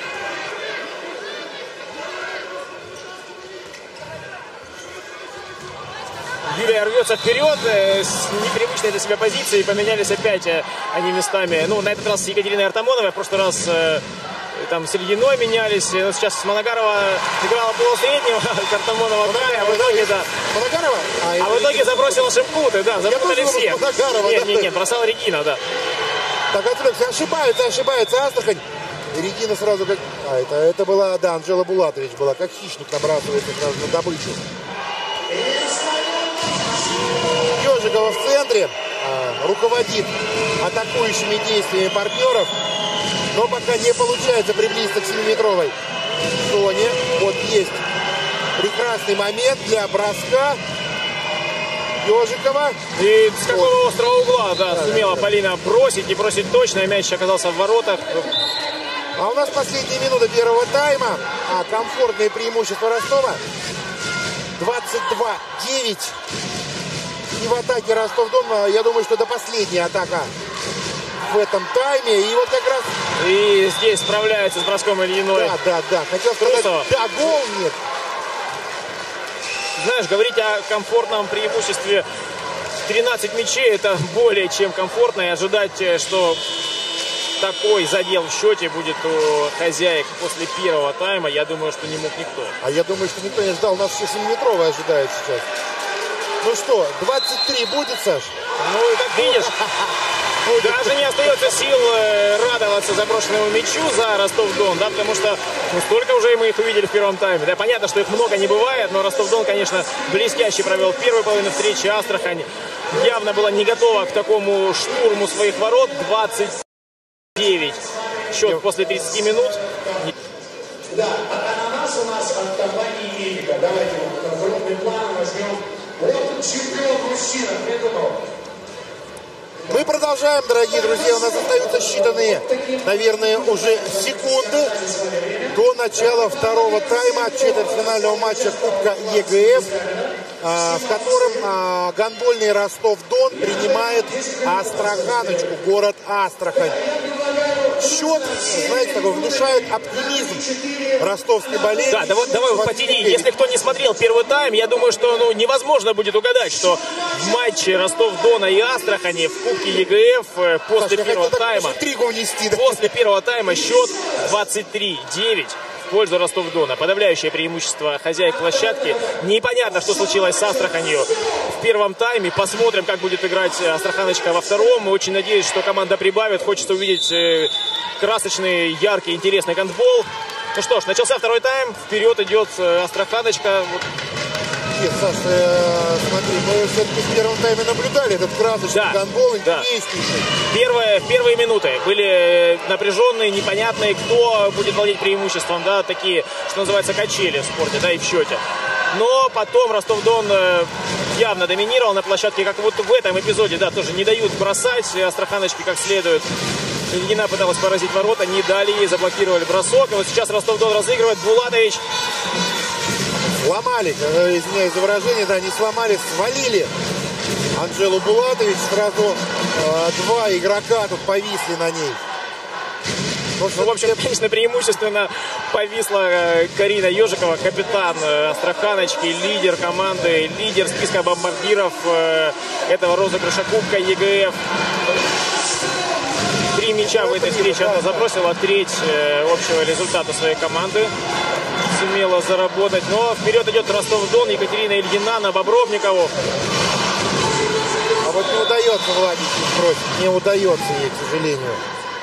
Юлия рвется вперед с непривычной для себя позиции. Поменялись опять они местами. Ну, на этот раз с Екатериной Артамоновой. В прошлый раз э, там с Ильиной менялись. Но сейчас Моногарова играла полусреднего. Артамонова края. А в итоге, да. Моногарова? А, а в итоге забросила Шимкуты. Да, запутали всех. Моногарова, нет, да. нет, нет, бросала Регина, да. Так, отвлекся. Ошибается, ошибается Астрахань. Регина сразу как... А, это, это была, да, Анжела Булатович была. Как хищник набрасывается сразу на добычу. Ежикова в центре. э, руководит атакующими действиями партнеров, но пока не получается приблизиться к семиметровой зоне. Вот есть прекрасный момент для броска Ежикова. И с какого острого угла, да, сумела Полина бросить, и бросить точно, мяч оказался в воротах. А у нас последние минуты первого тайма, а комфортное преимущество Ростова двадцать два девять. И в атаке Ростов-Дон, я думаю, что это последняя атака в этом тайме. И вот как раз... И здесь справляется с броском Ильиной. Да, да, да. Хотел сказать, Трусова. да, гол нет. Знаешь, говорить о комфортном преимуществе тринадцать мячей, это более чем комфортно. И ожидать, что такой задел в счете будет у хозяек после первого тайма, я думаю, что не мог никто. А я думаю, что никто не ждал. У нас еще семиметровый ожидает сейчас. Ну что, двадцать три будет, Саш? Ну, и как видишь, даже не остается сил радоваться заброшенному мячу за Ростов-Дон, да, потому что ну, столько уже мы их увидели в первом тайме. Да, понятно, что их много не бывает, но Ростов-Дон, конечно, блестяще провел первую половину встречи. Астрахань явно была не готова к такому штурму своих ворот. двадцать девять счет после тридцати минут. Да, ананас у нас от компании Медика. Давайте вот крупный план возьмем. Вот чемпион мужчина, придумал. Мы продолжаем, дорогие друзья. У нас остаются считанные, наверное, уже секунды до начала второго тайма четвертьфинального матча Кубка ЕГФ, в котором гандбольный Ростов-Дон принимает Астраханочку, город Астрахань. Счет, знаете, такой внушает оптимизм ростовской болельщики. Да, давай, давай потяни. Если кто не смотрел первый тайм, я думаю, что ну, невозможно будет угадать, что в матче Ростов-Дона и Астрахани в Кубке ЕГФ после Саша, первого тайма, внести, да? после первого тайма счет двадцать три девять в пользу Ростов-Дона. Подавляющее преимущество хозяек площадки. Непонятно, что случилось с Астраханью в первом тайме. Посмотрим, как будет играть Астраханочка во втором. Очень надеюсь, что команда прибавит. Хочется увидеть красочный, яркий, интересный гандбол. Ну что ж, начался второй тайм. Вперед идет Астраханочка. Нет, Саш, э, смотри, мы все-таки в первом тайме наблюдали этот красочный да, гандбол, да. интереснейший. Первые, первые минуты были напряженные, непонятные, кто будет владеть преимуществом, да, такие, что называется, качели в спорте, да, и в счете. Но потом Ростов-Дон явно доминировал на площадке, как вот в этом эпизоде, да, тоже не дают бросать Астраханочки как следует. Ильина пыталась поразить ворота, не дали ей, заблокировали бросок. И вот сейчас Ростов-Дон разыгрывает. Булатович. Сломали, извиняюсь за выражение, да, не сломали, свалили Анжелу Булатович. Сразу э, два игрока тут повисли на ней. Ну, в общем, конечно, преимущественно повисла Карина Ежикова, капитан Астраханочки, лидер команды, лидер списка бомбардиров этого розыгрыша Кубка ЕГФ. Три мяча в этой встрече она забросила, треть общего результата своей команды сумела заработать. Но вперед идет Ростов-Дон, Екатерина Ильина на Бобровникову. А вот не удается владеть против, не удается ей, к сожалению.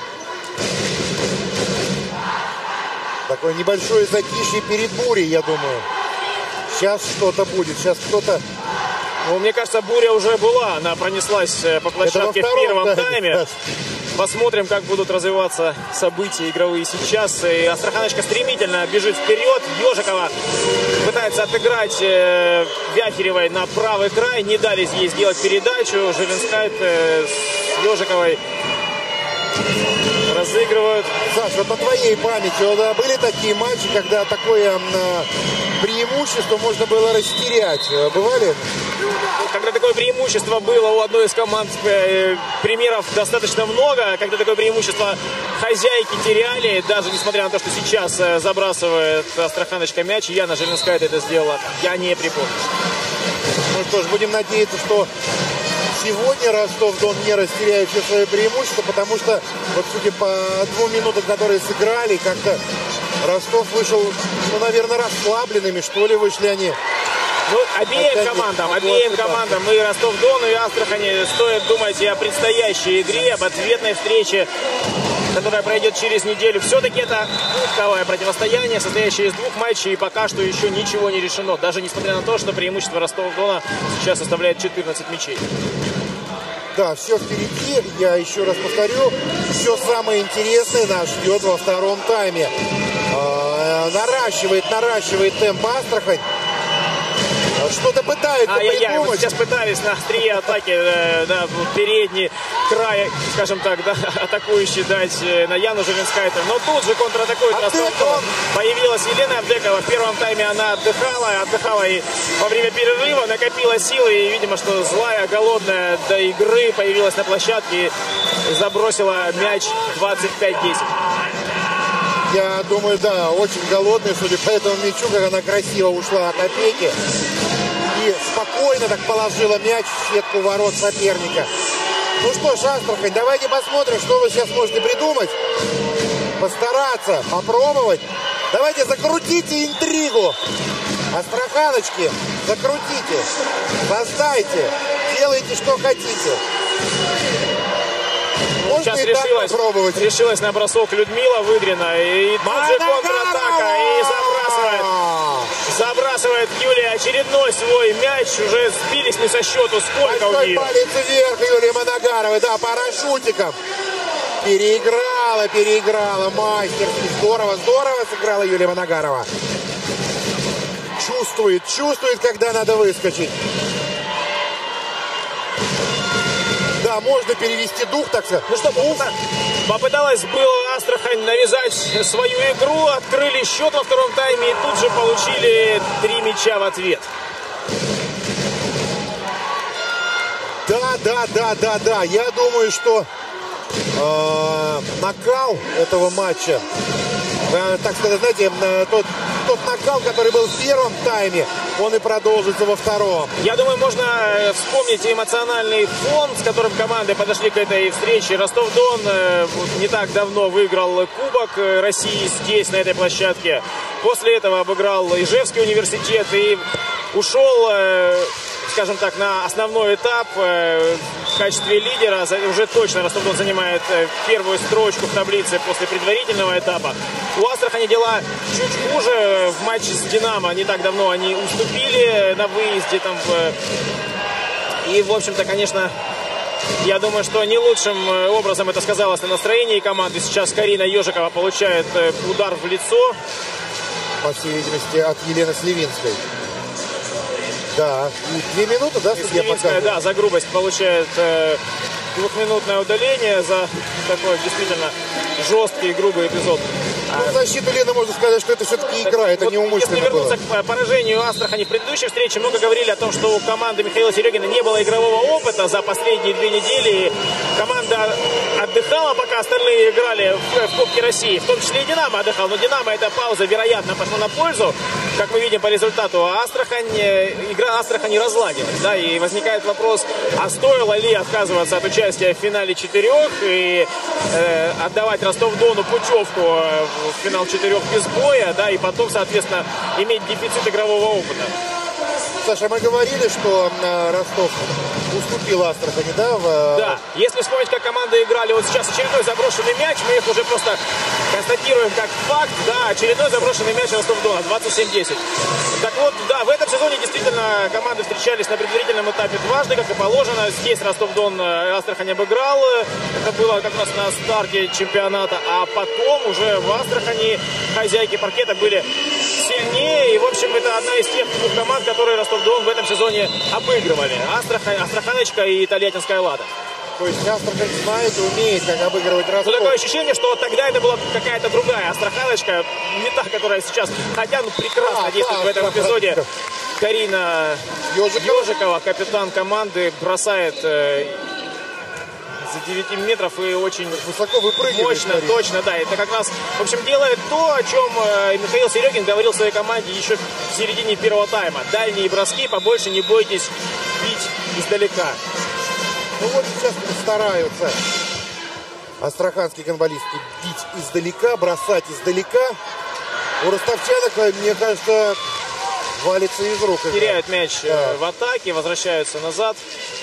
Такое небольшое затишье перед бурей, я думаю. Сейчас что-то будет, сейчас кто-то... Ну, мне кажется, буря уже была. Она пронеслась по площадке в первом тайме. Посмотрим, как будут развиваться события игровые сейчас. И Астраханочка стремительно бежит вперед. Ежикова пытается отыграть э, Вяхеревой на правый край. Не дали ей сделать передачу. Желенскайт э, с Ежиковой разыгрывают. Саша, вот по твоей памяти, вот, были такие матчи, когда такое э, преимущество можно было растерять? Бывали? Когда такое преимущество было у одной из команд, э, примеров достаточно много. Когда такое преимущество хозяйки теряли, даже несмотря на то, что сейчас э, забрасывает Астраханочка мяч, Яна Желенская это сделала, я не припомню. Ну что ж, будем надеяться, что сегодня Ростов-Дон не растеряет все свои преимущества, потому что, вот судя по двум минутам, которые сыграли, как-то Ростов вышел, ну, наверное, расслабленными, что ли, вышли они. Ну, обеим командам, обеим командам, и Ростов-Дону, и Астрахани, стоит думать и о предстоящей игре, об ответной встрече, которая пройдет через неделю. Все-таки это кубковое противостояние, состоящее из двух матчей, и пока что еще ничего не решено, даже несмотря на то, что преимущество Ростов-Дона сейчас составляет четырнадцать мячей. Да, все впереди. Я еще раз повторю, все самое интересное нас ждет во втором тайме. А, наращивает, наращивает темп Астрахань. Что-то пытается Ай-яй-яй, вот придумать. сейчас пытались на острие атаки, э, да, передний край, скажем так, да, атакующий дать э, на Яну Желенскайтер. Но тут же контратакует Ростов-Дон. Появилась Елена Авдекова. В первом тайме она отдыхала, отдыхала и во время перерыва, накопила силы. И, видимо, что злая, голодная до игры появилась на площадке и забросила мяч двадцать пять десять. Я думаю, да, очень голодная, судя по этому мячу, как она красиво ушла от опеки. И спокойно так положила мяч в сетку ворот соперника. Ну что ж, Астрахань, давайте посмотрим, что вы сейчас можете придумать. Постараться, попробовать. Давайте закрутите интригу. Астраханочки, закрутите, создайте, делайте, что хотите. Можно Сейчас и так решилась, попробовать. решилась на бросок Людмила Выдрина. И тут же контратака. И забрасывает. Забрасывает Юлия очередной свой мяч. Уже сбились мы со счету. Сколько у Большой нее? палец вверх Юлии Моногаровой. Да, парашютиком. Переиграла, переиграла. Мастерски. Здорово, здорово сыграла Юлия Моногарова. Чувствует, чувствует, когда надо выскочить. Да, можно перевести дух, так сказать. Ну что, попыталась было Астрахань навязать свою игру. Открыли счет во втором тайме. И тут же получили три мяча в ответ. Да, да, да, да, да. Я думаю, что э, накал этого матча, э, так сказать, знаете, э, тот, тот накал, который был в первом тайме, он и продолжится во втором. Я думаю, можно вспомнить эмоциональный фон, с которым команды подошли к этой встрече. Ростов-Дон э, не так давно выиграл Кубок России здесь, на этой площадке. После этого обыграл Ижевский университет и ушел, э, скажем так, на основной этап э, в качестве лидера. Уже точно Ростов-Дон занимает э, первую строчку в таблице после предварительного этапа. У Астрахани дела чуть хуже. В матче с Динамо не так давно они уступили на выезде. Там в... И, в общем-то, конечно, я думаю, что не лучшим образом это сказалось на настроении команды. Сейчас Карина Ежикова получает удар в лицо. По всей видимости, от Елены Сливинской. Да, и две минуты, да, судья показывает? Да, за грубость получает э, двухминутное удаление за такой действительно жесткий и грубый эпизод. Ну, в защиту Лены можно сказать, что это все-таки игра, это вот неумышленно если вернуться было. к поражению Астрахани в предыдущей встрече, много говорили о том, что у команды Михаила Серегина не было игрового опыта за последние две недели. Команда отдыхала, пока остальные играли в, в Кубке России. В том числе и Динамо отдыхал. Но Динамо эта пауза, вероятно, пошла на пользу, как мы видим по результату. А Астрахань, игра Астрахани разладилась. Да, и возникает вопрос, а стоило ли отказываться от участия в финале четырех и э, отдавать Ростов-Дону путевку в финал четырех без боя, да, и потом, соответственно, иметь дефицит игрового опыта. Саша, мы говорили, что э, Ростов уступил Астрахани, да? В... Да, если вспомнить, как команды играли, вот сейчас очередной заброшенный мяч, мы их уже просто констатируем как факт, да, очередной заброшенный мяч Ростов-Дона, двадцать семь десять. Так вот, да, в этом сезоне действительно команды встречались на предварительном этапе дважды, как и положено. Здесь Ростов-Дон Астрахань обыграл, это было как раз на старте чемпионата, а потом уже в Астрахани хозяйки паркета были сильнее, и, в общем, это одна из тех двух команд, которые Ростов-Дон в этом сезоне обыгрывали. Астрахань, Астраханочка и Тольяттинская Лада. То есть Астрахань знает и умеет, как обыгрывать Ростов. Ну, такое ощущение, что тогда это была какая-то другая Астраханочка, не та, которая сейчас, хотя ну, прекрасно а, действует да, в этом эпизоде. Да. Карина Ежикова. Ежикова, капитан команды, бросает э, за девять метров и очень высоко выпрыгивает. Мощно, Карина. Точно, да. Это как раз, в общем, делает то, о чем э, Михаил Серегин говорил своей команде еще в середине первого тайма. Дальние броски, побольше не бойтесь бить издалека. Ну вот сейчас стараются астраханские гандболисты бить издалека, бросать издалека. У ростовчанок, мне кажется, валится из рук. Теряют мяч да. в атаке, возвращаются назад.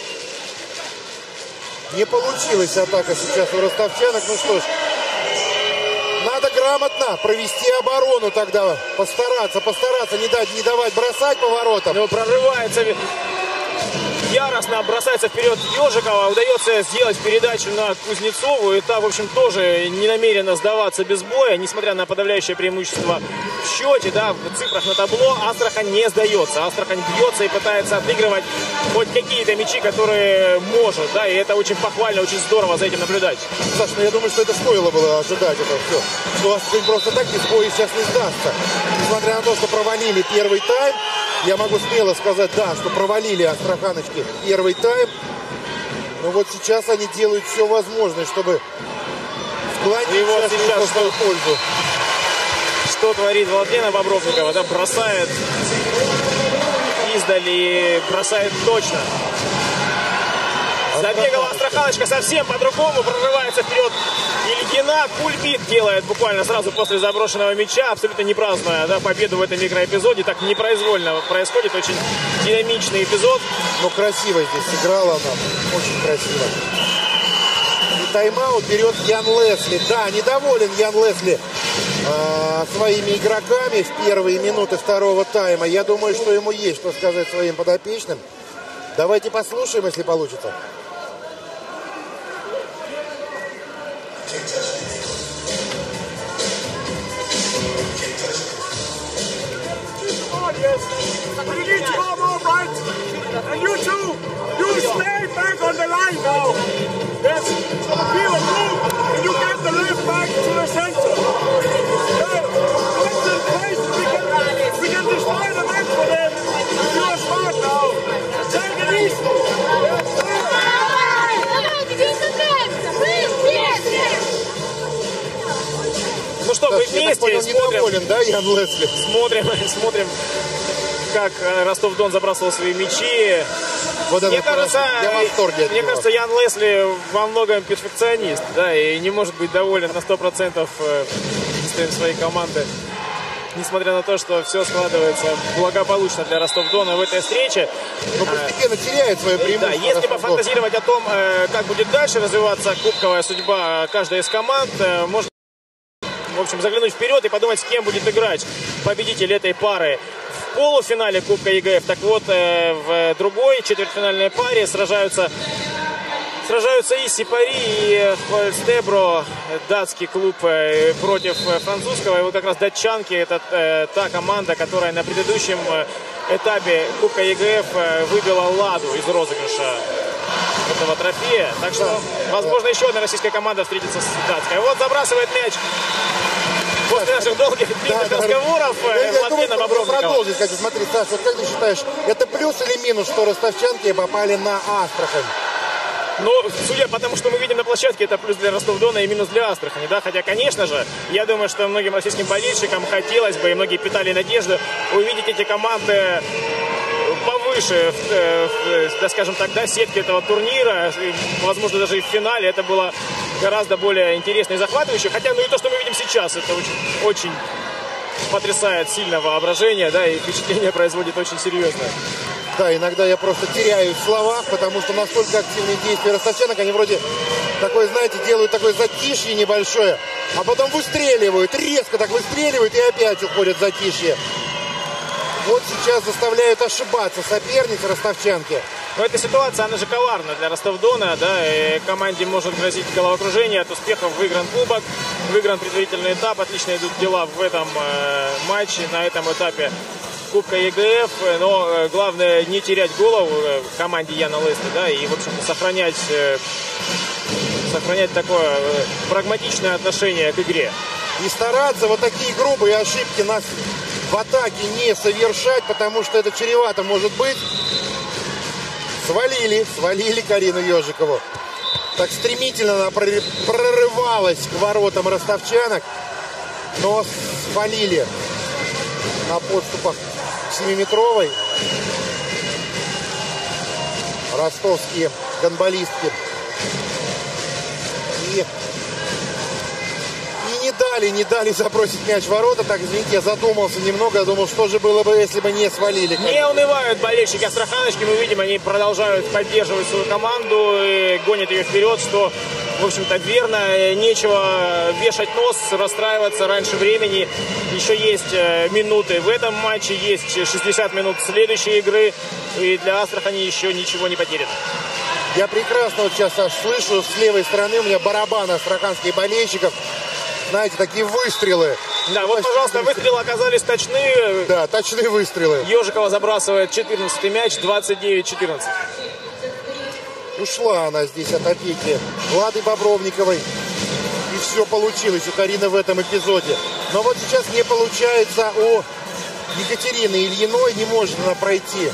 Не получилась атака сейчас у ростовчанок. Ну что ж, надо грамотно провести оборону тогда. Постараться, постараться, не дать, не давать бросать по воротам. Ну, прорывается яростно бросается вперед Ежикова. Удается сделать передачу на Кузнецову. И та, в общем, тоже не намерена сдаваться без боя. Несмотря на подавляющее преимущество в счете, да, в цифрах на табло, Астрахань не сдается. Астрахань бьется и пытается отыгрывать хоть какие-то мячи, которые может. Да, и это очень похвально, очень здорово за этим наблюдать. Саш, ну я думаю, что это стоило было ожидать это все. Что Астрахань просто так без боя сейчас не сдастся. Несмотря на то, что провалили первый тайм, я могу смело сказать, да, что провалили астраханочки первый тайм. Но вот сейчас они делают все возможное, чтобы склонить и вот сейчас в свою пользу. Что творит Владлена Бобровникова? Да, бросает издали, бросает точно. Забегала Астраханочка совсем по-другому, прорывается вперед Ильина. Кульбит делает буквально сразу после заброшенного мяча, абсолютно не празднуя, да, победу в этом микроэпизоде. Так непроизвольно происходит, очень динамичный эпизод. Но красиво здесь сыграла она, очень красиво. И тайм-аут берет Ян Лесли. Да, недоволен Ян Лесли э, своими игроками в первые минуты второго тайма. Я думаю, что ему есть что сказать своим подопечным. Давайте послушаем, если получится. Yes, but you need to go more right. And you two, you stay back on the line now. Yes, feel a move, and you get the left back to the center. There, let's in place. We can, we can destroy the match for them. You are smart now. Take it easy. Ну что, мы вместе понял, смотрим, недоволен, да, Ян Лесли? смотрим, смотрим, как Ростов-Дон забрасывал свои мячи. Вот мне кажется, я в восторге от мне него. кажется, Ян Лесли во многом перфекционист, да, и не может быть доволен на сто процентов действием своей команды. Несмотря на то, что все складывается благополучно для Ростов-Дона в этой встрече. Но постепенно теряет свое преимущество. Да, если пофантазировать о том, как будет дальше развиваться кубковая судьба каждой из команд, можно, в общем, заглянуть вперед и подумать, с кем будет играть победитель этой пары в полуфинале Кубка ЕГЭФ. Так вот, в другой четвертьфинальной паре сражаются Сражаются и Сипари, и Хольстебро, датский клуб против французского. И вот как раз датчанки — это э, та команда, которая на предыдущем этапе Кубка ЕГЭФ выбила Ладу из розыгрыша этого трофея. Так что, возможно, еще одна российская команда встретится с датской. Вот забрасывает мяч. После наших долгих длинных да, разговоров Владлена Бобровникова. Продолжить хочу. Смотри, Саша, вот как ты считаешь, это плюс или минус, что ростовчанки попали на Астрахань? Ну, судя по тому, что мы видим на площадке, это плюс для Ростов-Дона и минус для Астрахани, да, хотя, конечно же, я думаю, что многим российским болельщикам хотелось бы, и многие питали надежду, увидеть эти команды повыше, да, скажем так, да, сетки этого турнира, возможно, даже и в финале. Это было гораздо более интересно и захватывающе, хотя, ну, и то, что мы видим сейчас, это очень, очень потрясает сильно воображение, да, и впечатление производит очень серьезное. Да, иногда я просто теряюсь в словах, потому что настолько активные действия ростовчанок, они вроде такое, знаете, делают такое затишье небольшое, а потом выстреливают, резко так выстреливают и опять уходят в затишье. Вот сейчас заставляют ошибаться соперницы ростовчанки. Но эта ситуация, она же коварна для Ростов-Дона, да, и команде может грозить головокружение. От успехов выигран кубок, выигран предварительный этап, отлично идут дела в этом э, матче, на этом этапе Кубка ЕГЭФ, но главное не терять голову команде Яна Лесли, да, и, в общем-то, сохранять, сохранять такое прагматичное отношение к игре. И стараться вот такие грубые ошибки нас в атаке не совершать, потому что это чревато может быть. Свалили, свалили Карину Ежикову. Так стремительно она прорывалась к воротам ростовчанок, но свалили на подступах семиметровой ростовские гандболистки. И, и не дали, не дали забросить мяч в ворота. Так, извините, я задумался немного. Я думал, что же было бы, если бы не свалили. Не унывают болельщики Астраханочки. Мы видим, они продолжают поддерживать свою команду и гонят ее вперед, что в общем-то, верно. Нечего вешать нос, расстраиваться раньше времени. Еще есть минуты в этом матче, есть шестьдесят минут следующей игры. И для Астрахани еще ничего не потеряно. Я прекрасно вот сейчас аж слышу, с левой стороны у меня барабаны астраханских болельщиков. Знаете, такие выстрелы. Да, вот, пожалуйста, выстрелы оказались точны. Да, точные выстрелы. Ежикова забрасывает четырнадцатый мяч, двадцать девять четырнадцать. Ушла она здесь от опеки Влады Бобровниковой. И все получилось у Карины в этом эпизоде. Но вот сейчас не получается у Екатерины Ильиной. Не может она пройти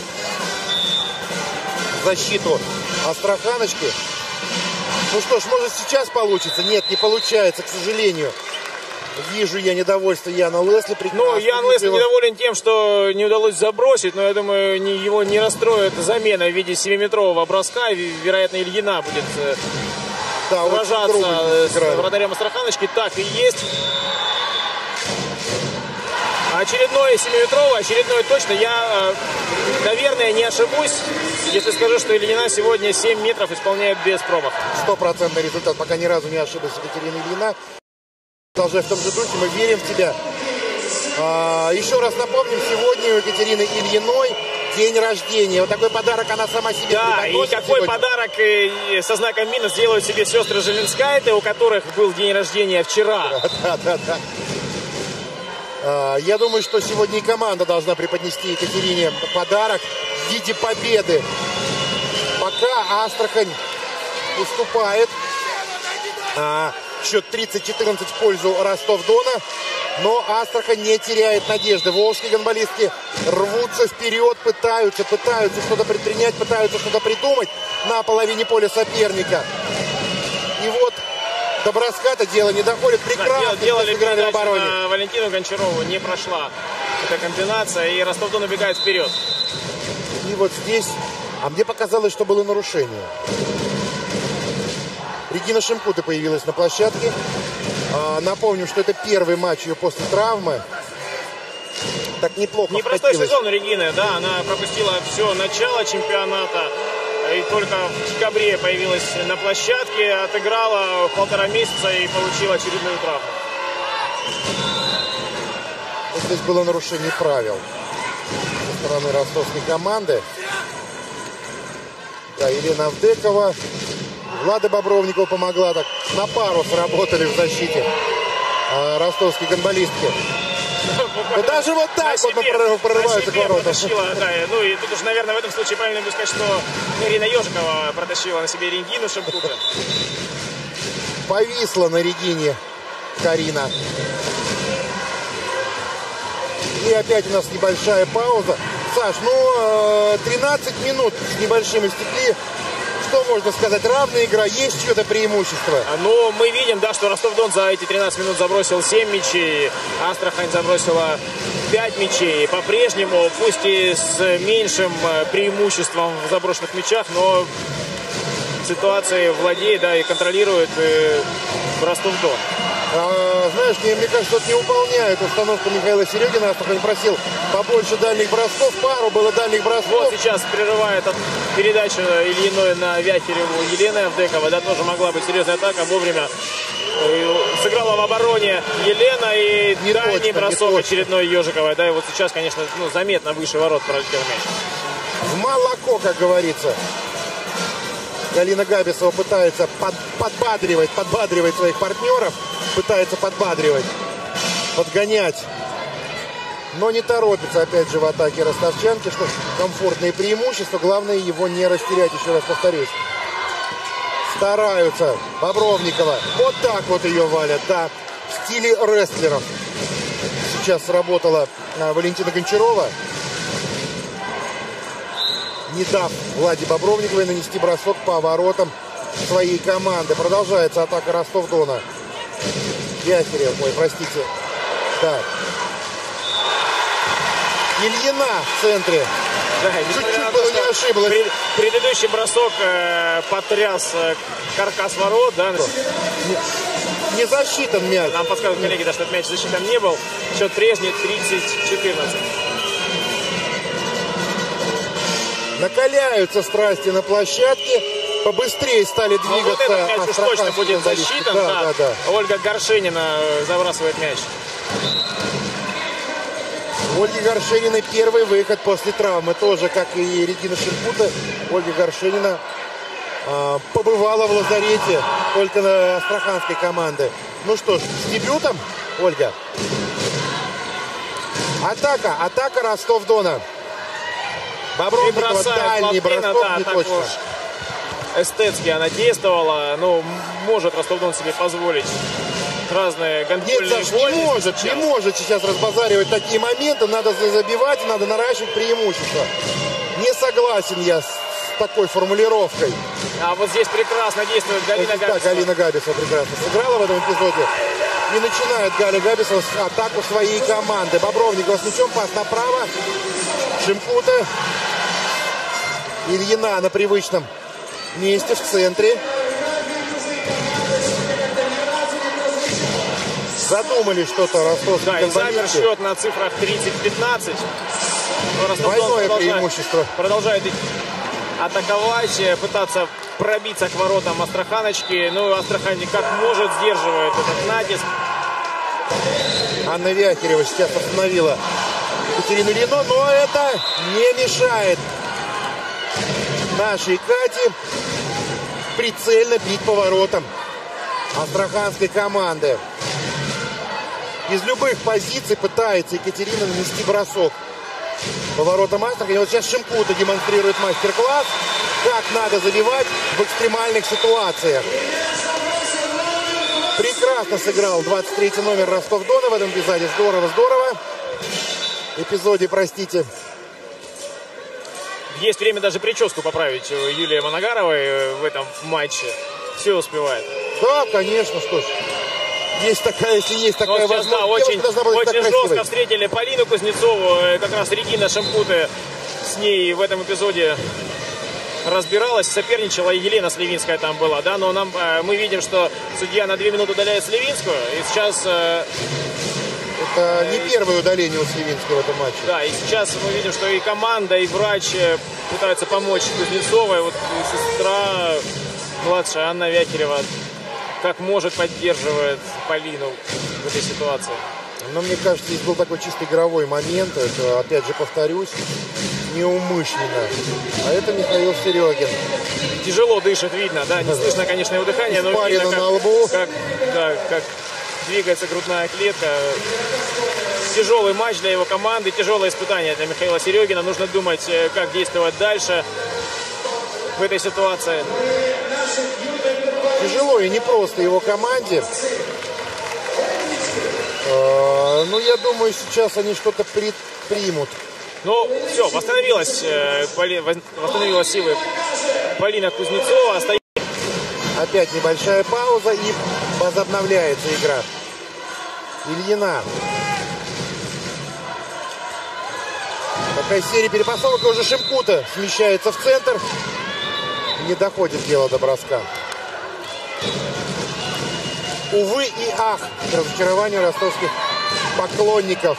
защиту астраханочки. Ну что ж, может сейчас получится? Нет, не получается, к сожалению. Вижу я недовольство Яна Лесли. Ну, Ян Лесли недоволен тем, что не удалось забросить, но я думаю, не, его не расстроит замена в виде семиметрового броска. Вероятно, Ильина будет да, сражаться с вратарем астраханочки. Так и есть. Очередной семиметровый, очередной точно. Я, наверное, не ошибусь, если скажу, что Ильина сегодня семь метров исполняет без промаха. Стопроцентный результат. Пока ни разу не ошиблась Екатерина Ильина. Продолжай в том же духе, мы верим в тебя. А, еще раз напомним, сегодня у Екатерины Ильиной день рождения. Вот такой подарок она сама себе да, и какой сегодня. Подарок со знаком минус делают себе сестры Желенскайте, у которых был день рождения вчера. Да, да, да. А, я думаю, что сегодня и команда должна преподнести Екатерине подарок в виде победы. Пока Астрахань уступает. А, счет тридцать четырнадцать в пользу Ростов-Дона. Но Астрахань не теряет надежды. Волжские гандболистки рвутся вперед, пытаются, пытаются что-то предпринять, пытаются что-то придумать на половине поля соперника. И вот до броска-то дело не доходит. Прекрасно да, делали играли в обороне. На Валентину Гончарову не прошла эта комбинация, и Ростов-Дон убегает вперед. И вот здесь, а мне показалось, что было нарушение. Регина Шимкута появилась на площадке. А, напомню, что это первый матч ее после травмы. Так неплохо непростой вкатилась. сезон у Регины, да, она пропустила все начало чемпионата. И только в декабре появилась на площадке, отыграла полтора месяца и получила очередную травму. Здесь было нарушение правил со стороны ростовской команды. Да, Елена Авдекова. Влада Бобровникова помогла, так на пару сработали в защите а, ростовские гандболистки. Да даже вот так вот себе, прорываются к воротам. Да, ну и тут уж, наверное, в этом случае правильно будет сказать, что Ирина Ежикова протащила на себе Регину Шимкута. Повисла на Регине Карина. И опять у нас небольшая пауза. Саш, ну тринадцать минут с небольшим истекли. Что можно сказать? Равная игра, есть чье-то преимущество? Ну, мы видим, да, что Ростов-Дон за эти тринадцать минут забросил семь мячей, Астрахань забросила пять мячей. По-прежнему, пусть и с меньшим преимуществом в заброшенных мячах, но ситуацией владеет, да, и контролирует э, Ростов-Дон. А, знаешь, мне, мне кажется, вот не выполняет установку Михаила Серегина. Астрахань просил побольше дальних бросков. Пару было дальних бросков. Вот сейчас прерывает передачу Ильиной на Вяхереву Елена Авдекова. Да, тоже могла быть серьезная атака. Вовремя сыграла в обороне Елена. И не дальний точно, бросок очередной Ежиковой. Да, и вот сейчас, конечно, ну, заметно выше ворот пролетел мяч. В молоко, как говорится. Галина Габисова пытается под, подбадривать, подбадривать своих партнеров. Пытается подбадривать, подгонять. Но не торопится, опять же, в атаке ростовчанки, что комфортное преимущество. Главное его не растерять, еще раз повторюсь. Стараются. Бобровникова. Вот так вот ее валят, да. В стиле рестлеров. Сейчас сработала а, Валентина Гончарова. Не дав Владе Бобровниковой нанести бросок по воротам своей команды. Продолжается атака Ростов-Дона. Вяхерев, ой, простите. Да. Ильина в центре. Да, чуть-чуть было не ошиблась. Пред, предыдущий бросок э, потряс э, каркас ворот, да. Не, не засчитан мяч. Нам подсказывают коллеги, да, что этот мяч засчитан не был. Счет прежний тридцать четырнадцать. Накаляются страсти на площадке. побыстрее стали Но вот двигаться. этот мяч уж точно будет засчитан. Да, Да, да, да. Ольга Горшенина забрасывает мяч. У Ольги Горшениной первый выход после травмы. Тоже, как и Регина Шимкута, Ольга Горшенина э, побывала в лазарете только на астраханской команды. Ну что ж, с дебютом, Ольга. Атака, атака Ростов-Дона. Бобровникова дальний бросок, да, не так точно. уж эстетски она действовала. Ну, может Ростов-Дон себе позволить разные Нет, гандбольные Саш, не может, не может сейчас разбазаривать такие моменты. Надо забивать, надо наращивать преимущество. Не согласен я с такой формулировкой. А вот здесь прекрасно действует Галина Значит, Габисова. да, Галина Габисова прекрасно сыграла в этом эпизоде. И начинает Галя Габисова атаку своей команды. Бобровникова с мячом, пас направо. Шимкута. Ильина на привычном месте в центре. Задумали что-то ростовские Да, и замер гонболисты. счет на цифрах тридцать пятнадцать. Двойное преимущество. Продолжает атаковать, пытаться пробиться к воротам Астраханочки. Ну, Астрахань как может сдерживает этот натиск. Анна Вяхерева сейчас остановила Екатерину Ильину, но это не мешает нашей Кате прицельно бить по воротам астраханской команды. Из любых позиций пытается Екатерина нанести бросок по воротам Астрахани. Вот сейчас Шимкута демонстрирует мастер-класс, как надо забивать в экстремальных ситуациях. Прекрасно сыграл двадцать третий номер Ростов-Дона в этом эпизоде. Здорово, здорово. Эпизоде, простите. Есть время даже прическу поправить у Юлии Моногаровой в этом матче. Все успевает. Да, конечно, что ж. Есть такая, если есть такая сейчас, возможность. да, очень, очень жестко красивой. встретили Полину Кузнецову. Как раз Регина Шимкута с ней в этом эпизоде разбиралась, соперничала. Елена Сливинская там была, да, но нам, э, мы видим, что судья на две минуты удаляет Сливинскую. И сейчас... Э, Это не первое удаление у Сливинской в этом матче. Да, и сейчас мы видим, что и команда, и врач пытаются помочь Кузнецовой. Вот и сестра младшая Анна Вяхерева как может поддерживает Полину в этой ситуации. Но мне кажется, здесь был такой чисто игровой момент. Это, опять же, повторюсь, неумышленно. А это Михаил Серегин. Тяжело дышит, видно, да, не слышно, конечно, его дыхание, но видно, как, на лбу. Как, да, как двигается грудная клетка. Тяжелый матч для его команды, тяжелое испытание для Михаила Серегина. Нужно думать, как действовать дальше в этой ситуации. Тяжело и непросто его команде. Ну, я думаю, сейчас они что-то предпримут. Ну, все, восстановилась, э, Поли, восстановилась силы Полина Кузнецова. Остается... Опять небольшая пауза и возобновляется игра. Ильина. Такая серия перепасовок, и уже Шимкута смещается в центр. Не доходит дело до броска. Увы и ах, к разочарованию ростовских поклонников.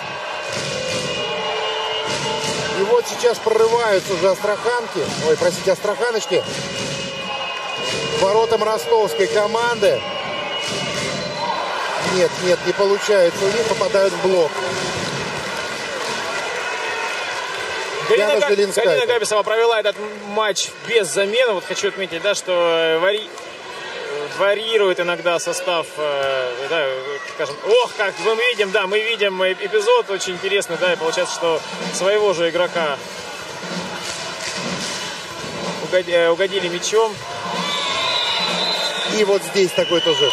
И вот сейчас прорываются уже астраханки, ой, простите, астраханочки к воротам ростовской команды. Нет, нет, не получается. У них попадают в блок. Галина, Галина Габисова провела этот матч без замены. Вот хочу отметить, да, что вари... варьирует иногда состав, да, скажем, ох, как мы видим, да, мы видим эпизод очень интересный, да, и получается, что своего же игрока угодили, угодили мячом. И вот здесь такой тоже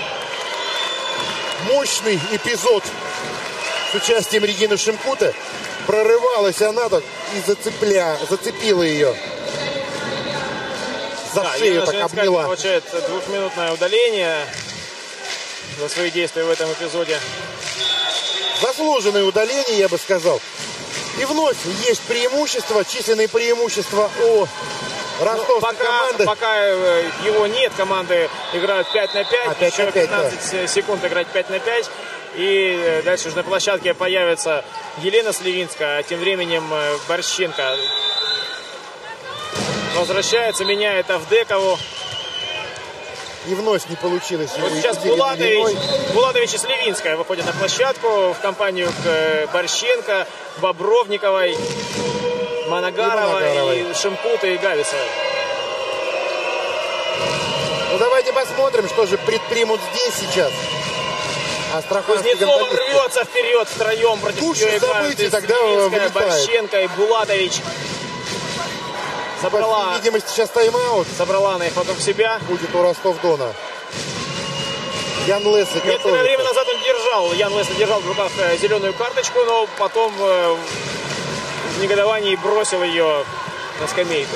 мощный эпизод с участием Регины Шимкута. Прорывалась она так и зацепля, зацепила ее. За да, шею так обняла. Получает двухминутное удаление за свои действия в этом эпизоде. Заслуженное удаление, я бы сказал. И вновь есть преимущество, численные преимущества у ростовской ну, пока, команды. Пока его нет, команды играют пять на пять. А, еще пятнадцать да. секунд играть пять на пять. И дальше уже на площадке появится Елена Сливинская, а тем временем Борщенко. Возвращается, меняет Авдекову. И вновь не получилось. Вот сейчас Булатович, Булатович и Сливинская выходят на площадку в компанию к Борщенко, Бобровниковой, Манагаровой, и Шимпута и Габисовой. Ну давайте посмотрим, что же предпримут здесь сейчас. Кузнецова рвется вперед втроем против нее. Сливинская, Борщенко и Булатович. Собрала, видимо, сейчас тайм-аут. Собрала она их вокруг себя. Будет у Ростов-Дона. Ян Лесли. Некоторое время назад он держал, Ян Лесли держал в руках зеленую карточку, но потом в негодовании бросил ее на скамейку.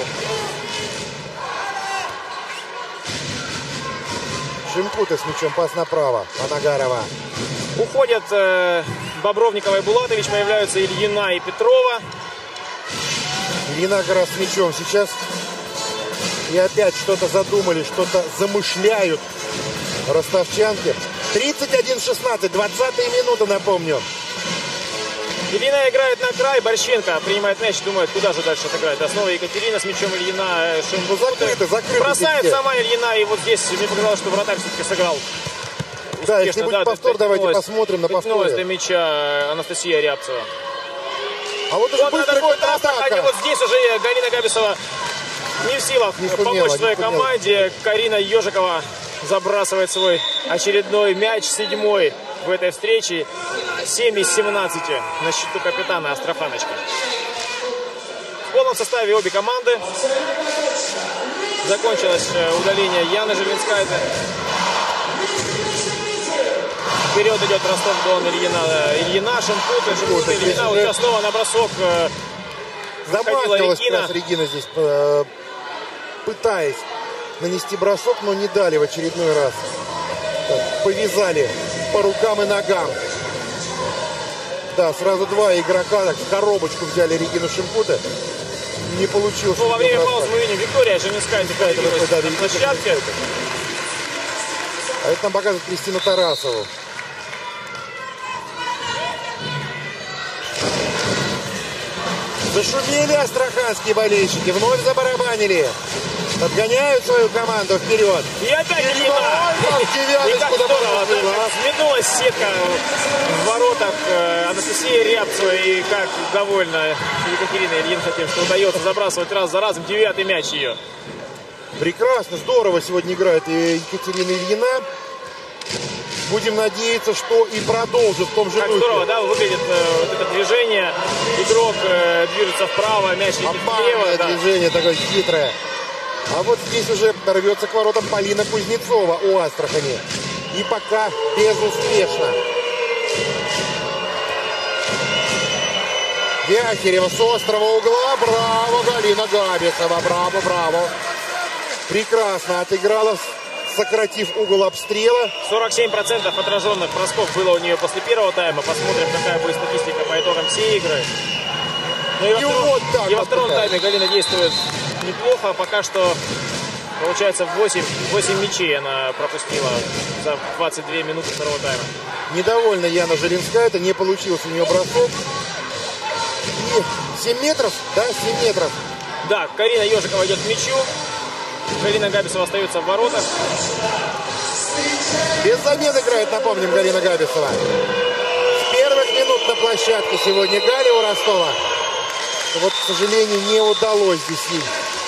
Шимпута с мячом, пас направо. Манагарова. Уходят э, Бобровникова и Булатович, появляются Ильина и Петрова. Ильина как раз с мячом сейчас. И опять что-то задумали, что-то замышляют ростовчанки. тридцать один шестнадцать, двадцатая минута, напомню. Ильина играет на край, Борщенко принимает мяч, думает, куда же дальше отыграть. Да, снова Екатерина с мячом, Ильина, ну, закрыто, закрыто. Бросает везде. Сама Ильина, и вот здесь мне показалось, что вратарь все-таки сыграл. Да, если будет да, повтор, давайте посмотрим на повторе. До мяча Анастасия Рябцева. А вот уже вот быстрая контратака. Вот здесь уже Галина Габисова не в силах не помочь сумела, своей команде. Карина Ежикова забрасывает свой очередной мяч, седьмой в этой встрече. семь из семнадцати на счету капитана Астрофаночки. В полном составе обе команды. Закончилось удаление Яны Желинскайте. Вперед идет Ростов-Дон, Ильина, Ильина, Шимпута, Шимпута, Ильина. Вот сейчас снова на бросок замахнулась Регина. Регина здесь, пытаясь нанести бросок, но не дали в очередной раз. Так, повязали по рукам и ногам. Да, сразу два игрока так, в коробочку взяли Регину Шимпута. Не получилось. Ну, во время паузы мы видим, Виктория Желинскайте появилась на площадке. А это нам показывает Кристину Тарасову. Зашумели астраханские болельщики, вновь забарабанили. Подгоняют свою команду вперед. И опять Ильина. И как здорово. Сметнулась сетка в воротах Анастасии Рябцевой. И как довольна Екатерина Ильинка тем, что удается забрасывать раз за разом девятый мяч ее. Прекрасно, здорово сегодня играет Екатерина Ильина. Будем надеяться, что и продолжит в том же духе. Как здорово, да, выглядит э, вот это движение. Игрок э, движется вправо, мяч летит влево. Да. Движение такое хитрое. А вот здесь уже рвется к воротам Полина Кузнецова у Астрахани. И пока безуспешно. Вяхерева с острого угла. Браво, Галина Габисова. Браво, браво. Прекрасно отыграла, сократив угол обстрела. сорок семь процентов отраженных бросков было у нее после первого тайма. Посмотрим, какая будет статистика по итогам всей игры. Ну и во, и втором, вот так и во втором тайме Галина действует неплохо. Пока что получается восемь, восемь мячей она пропустила за двадцать две минуты второго тайма. Недовольна Яна Желинскайте, не получился у нее бросок. И семь метров, да, семь метров. Да, Карина Ежикова идет к мячу. Галина Габисова остается в воротах. Без замен играет, напомним, Галина Габисова. С первых минут на площадке сегодня Галя у Ростова. Вот, к сожалению, не удалось здесь ей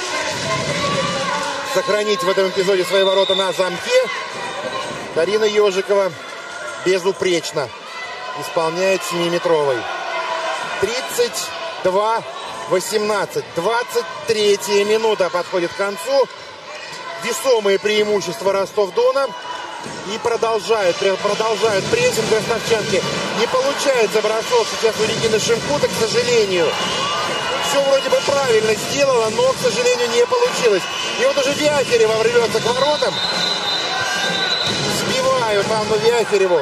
сохранить в этом эпизоде свои ворота на замке. Карина Ежикова безупречно исполняет семиметровой. тридцать два восемнадцать. двадцать третья минута подходит к концу. Весомые преимущества Ростов-Дона. И продолжают, продолжают прессинг ростовчанки. Не получается бросок сейчас у Регины Шимпута, к сожалению. Все вроде бы правильно сделала, но, к сожалению, не получилось. И вот уже Вяхерева рвется к воротам. Сбивают Анну Вяхереву.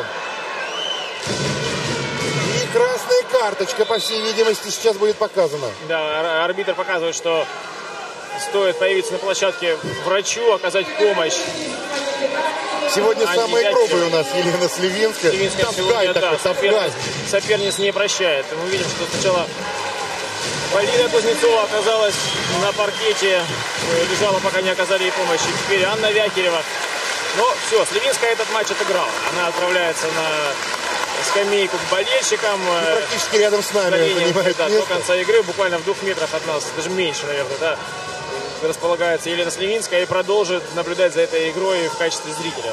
И красная карточка, по всей видимости, сейчас будет показана. Да, арбитр показывает, что стоит появиться на площадке врачу, оказать помощь. Сегодня а самая грубая у нас Елена Сливинская. Сливинская сегодня, да, такой, соперниц, соперниц не прощает. Мы видим, что сначала Полина Кузнецова оказалась на паркете, лежала, пока не оказали ей помощи. Теперь Анна Вякирева. Но все, Сливинская этот матч отыграла. Она отправляется на скамейку к болельщикам. И практически рядом с нами занимает да, место. до конца игры, буквально в двух метрах от нас, даже меньше, наверное, да, располагается Елена Сливинская и продолжит наблюдать за этой игрой в качестве зрителя.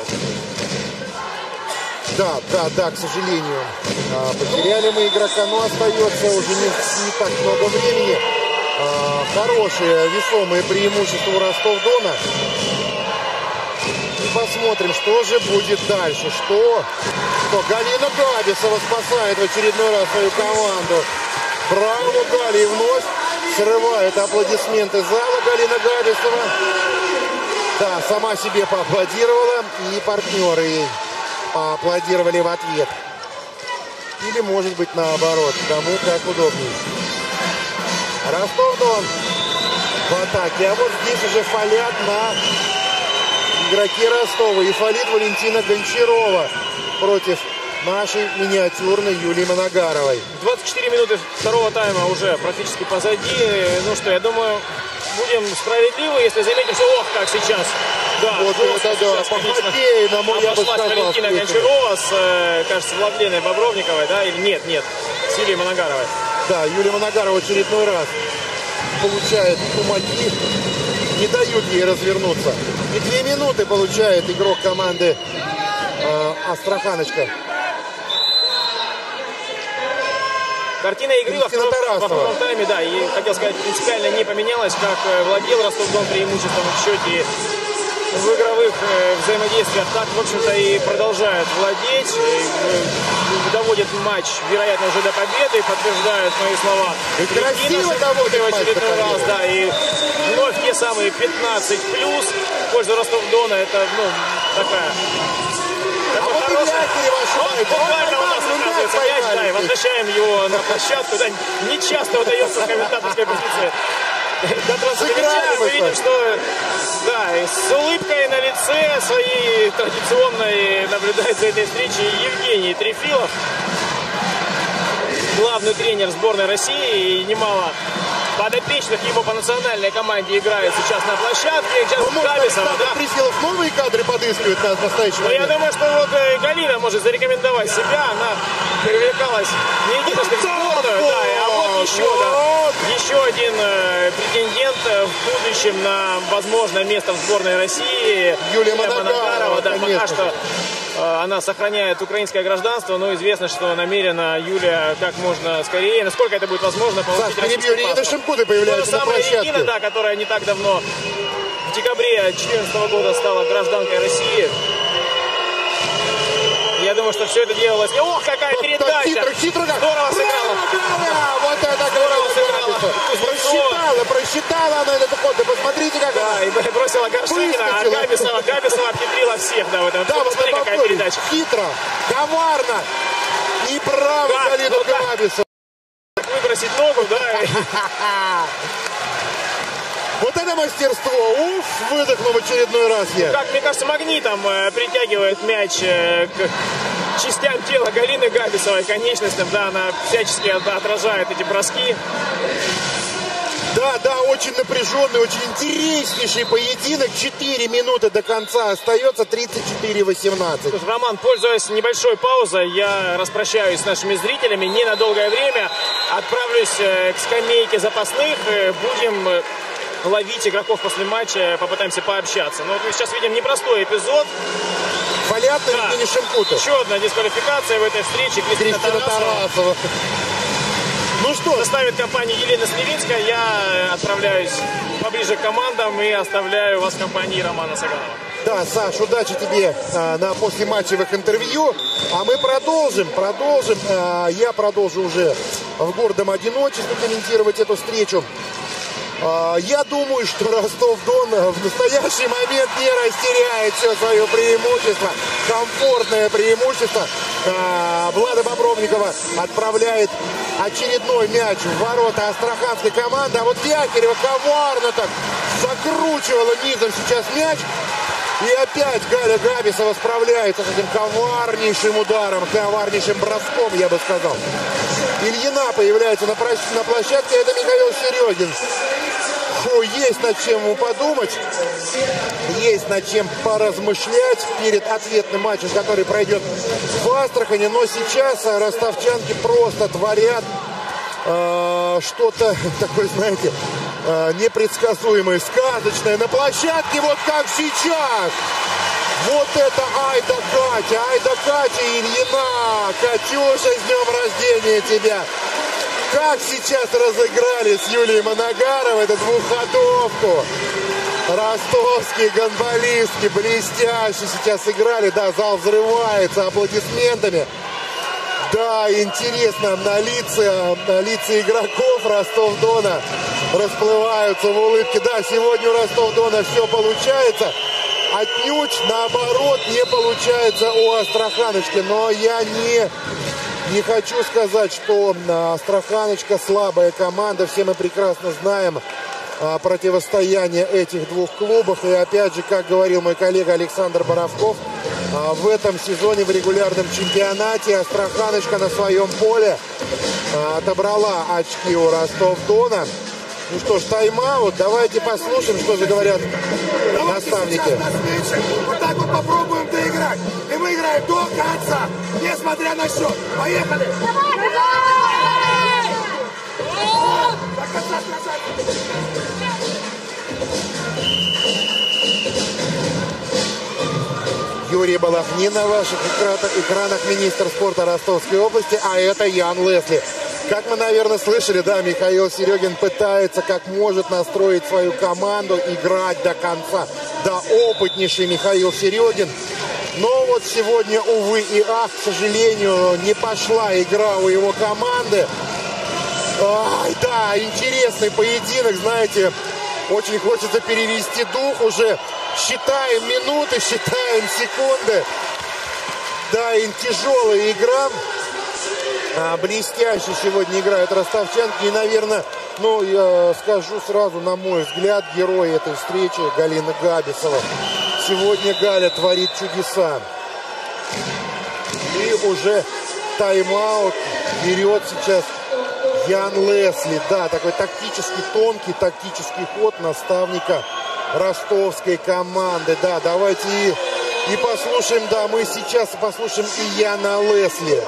Да, да, да, к сожалению, потеряли мы игрока, но остается уже не, не так много времени. Хорошее весомое преимущество у Ростов-Дона. И посмотрим, что же будет дальше. Что? Что? Галина Габисова спасает в очередной раз свою команду. Браво, Гали, вновь срывает аплодисменты зала Галина Габисова. Да, сама себе поаплодировала, и партнеры ей поаплодировали в ответ. Или, может быть, наоборот, кому как удобнее. Ростов-Дон в атаке. А вот здесь уже фалят на игроке Ростова. И фалит Валентина Гончарова против нашей миниатюрной Юлии Моногаровой. двадцать четыре минуты второго тайма уже практически позади. Ну что, я думаю, будем справедливы, если заметим, что ох, как сейчас. Да, вот это да, по-хоккейному, я бы сказал. Валентина Гончарова с, кажется, Владленой Бобровниковой, да, или нет, нет, с Юлией Моногаровой. Да, Юлия Моногарова в очередной раз получает кумаки, не дают ей развернуться. И две минуты получает игрок команды э, Астраханочка. Картина игры во втором, во втором тайме, да, и, хотел сказать, принципиально не поменялась, как владел Ростов-Дон преимуществом в счете в игровых э, взаимодействиях. Так, в общем-то, и продолжают владеть, и доводят матч, вероятно, уже до победы, подтверждают мои слова. И красиво доводят в очередной раз, да, и вновь те самые пятнадцать плюс в пользу Ростов-Дона. Это, ну, такая... А вот и Вякирева ошибается. Буквально у нас оказывается мяч, да, и возвращаем его на площадку. Да, не часто удается с комментаторской позиции дотронуться до мяча. Мы видим, что да, и с улыбкой на лице своей традиционной наблюдает за этой встречей Евгений Трефилов, главный тренер сборной России, и немало подопечных ему по национальной команде играет сейчас на площадке. Сейчас ну, Габисова, да. Трефилов новые кадры подыскивает на настоящий момент. Но я думаю, что вот э, Галина может зарекомендовать себя. Она привлекалась не единожды в сборную, да, а вот еще, да, еще один э, претендент э, в будущем на возможное место в сборной России. Юлия Моногарова, да, пока что э, она сохраняет украинское гражданство, но известно, что намерена Юлия как можно скорее, насколько это будет возможно, получить российский паспорт. Шимкуты появляются на площадке. Регина, да, которая не так давно, в декабре две тысячи четырнадцатого года, стала гражданкой России. Я думаю, что все это делалось. Ох, какая вот передача! Хитро, хитро, здорово сыграла! Вот это здорово сыграла! Просчитала, просчитала она этот ход. Да посмотрите, как да, она. И бросила Горшинина, а Габисова, Габисова обхитрила всех. Да, в этом. Да, вот посмотри, какая передача. Хитро, коварно. И право Галина Габисова. Выбросить ногу, да. Вот это мастерство. Уф, выдохнул в очередной раз я. Как, мне кажется, магнитом э, притягивает мяч э, к частям тела Галины Габисовой, конечностям. Да, она всячески отражает эти броски. Да, да, очень напряженный, очень интереснейший поединок. четыре минуты до конца остается, тридцать четыре восемнадцать. Роман, пользуясь небольшой паузой, я распрощаюсь с нашими зрителями не на долгое время. Отправлюсь к скамейке запасных. Будем ловить игроков после матча, попытаемся пообщаться. Но вот мы сейчас видим непростой эпизод. Фалят на да. Евгений Шимкута. Еще одна дисквалификация в этой встрече. Кристина, Кристина Тарасова. Тарасова. Ну что? Составит компании Елена Сливинская. Я отправляюсь поближе к командам и оставляю вас в компании Романа Саганова. Да, Саш, удачи тебе а, на послематчевых интервью. А мы продолжим, продолжим. А, я продолжу уже в гордом одиночестве комментировать эту встречу. А, я думаю, что Ростов-Дон в настоящий момент не растеряет все свое преимущество. Комфортное преимущество. А, Влада Бобровникова отправляет очередной мяч в ворота астраханской команды. А вот Вякирева коварно так закручивала низом сейчас мяч. И опять Галя Габисова справляется с этим коварнейшим ударом, коварнейшим броском, я бы сказал. Ильина появляется на площадке. Это Михаил Серегин. Фу, есть над чем ему подумать. Есть над чем поразмышлять перед ответным матчем, который пройдет в Астрахани. Но сейчас ростовчанки просто творят э, что-то такое, знаете, э, непредсказуемое, сказочное на площадке. Вот как сейчас. Вот это Айда Катя, Айда Катя Ильина. Катюша, с днем рождения тебя. Как сейчас разыграли с Юлией Моногаровой эту двухходовку. Ростовские гандболистки блестяще сейчас играли. Да, зал взрывается аплодисментами. Да, интересно, на лице, на лице игроков Ростов-Дона расплываются в улыбке. Да, сегодня у Ростов-Дона все получается. Отнюдь, наоборот, не получается у Астраханочки. Но я не... Не хочу сказать, что Астраханочка слабая команда. Все мы прекрасно знаем а, противостояние этих двух клубов. И опять же, как говорил мой коллега Александр Боровков, а, в этом сезоне в регулярном чемпионате Астраханочка на своем поле а, отобрала очки у Ростов-Дона. Ну что ж, тайм-аут. Давайте послушаем, что же говорят Давайте наставники. Вот так вот попробуем доиграть. И мы играем до конца, несмотря на счет. Поехали! До конца, Юрий Балахнин на ваших экранах, министр спорта Ростовской области, а это Ян Лесли. Как мы, наверное, слышали, да, Михаил Серегин пытается как может настроить свою команду, играть до конца. Да, опытнейший Михаил Серегин. Но вот сегодня, увы и ах, к сожалению, не пошла игра у его команды. Ай, да, интересный поединок, знаете, очень хочется перевести дух уже. Считаем минуты, считаем секунды. Да, и тяжелая игра. А, блестяще сегодня играют ростовчанки. И, наверное, ну, я скажу сразу, на мой взгляд, герой этой встречи Галина Габисова. Сегодня Галя творит чудеса. И уже тайм-аут берет сейчас Ян Лесли. Да, такой тактический, тонкий тактический ход наставника ростовской команды. Да, давайте и, и послушаем, да, мы сейчас послушаем и Яна Лесли.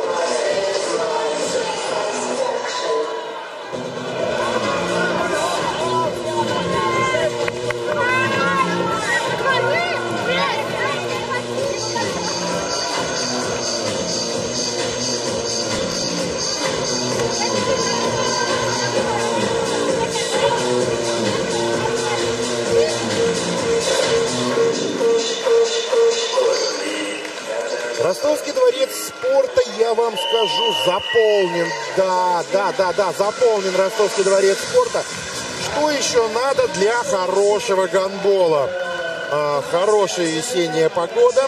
Ростовский дворец спорта, я вам скажу, заполнен. Да, да, да, да, заполнен Ростовский дворец спорта. Что еще надо для хорошего гандбола? А, хорошая весенняя погода,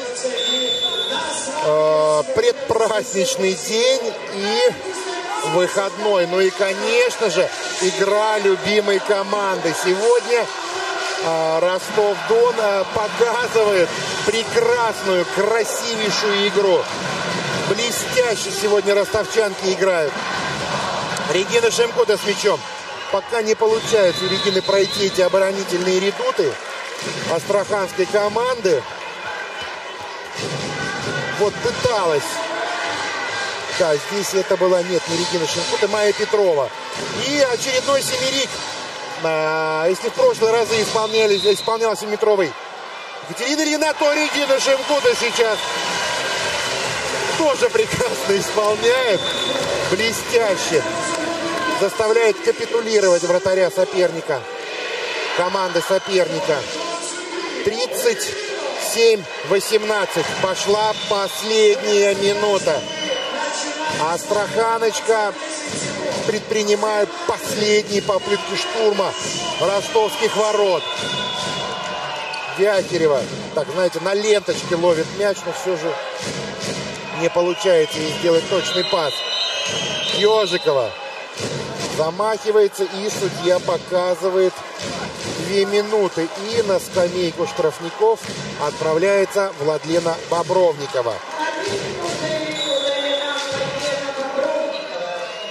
а, предпраздничный день и выходной. Ну и, конечно же, игра любимой команды. Сегодня а, Ростов-Дон показывает прекрасную, красивейшую игру. Блестяще сегодня ростовчанки играют. Регина Шемкота с мячом. Пока не получается у Регины пройти эти оборонительные редуты астраханской команды. Вот пыталась. Да, здесь это была, нет, не Регина Шемкота, Майя Петрова. И очередной семерик. А, если в прошлые разы исполнялись, исполнялся Метровой Екатерина Ильина, то Регина Шемкота сейчас тоже прекрасно исполняет. Блестяще. Заставляет капитулировать вратаря соперника. Команды соперника. тридцать семь восемнадцать. Пошла последняя минута. Астраханочка предпринимает последние попытки штурма ростовских ворот. Дякирева, так, знаете, на ленточке ловит мяч, но все же не получается ей сделать точный пас. Ежикова замахивается, и судья показывает две минуты. И на скамейку штрафников отправляется Владлена Бобровникова.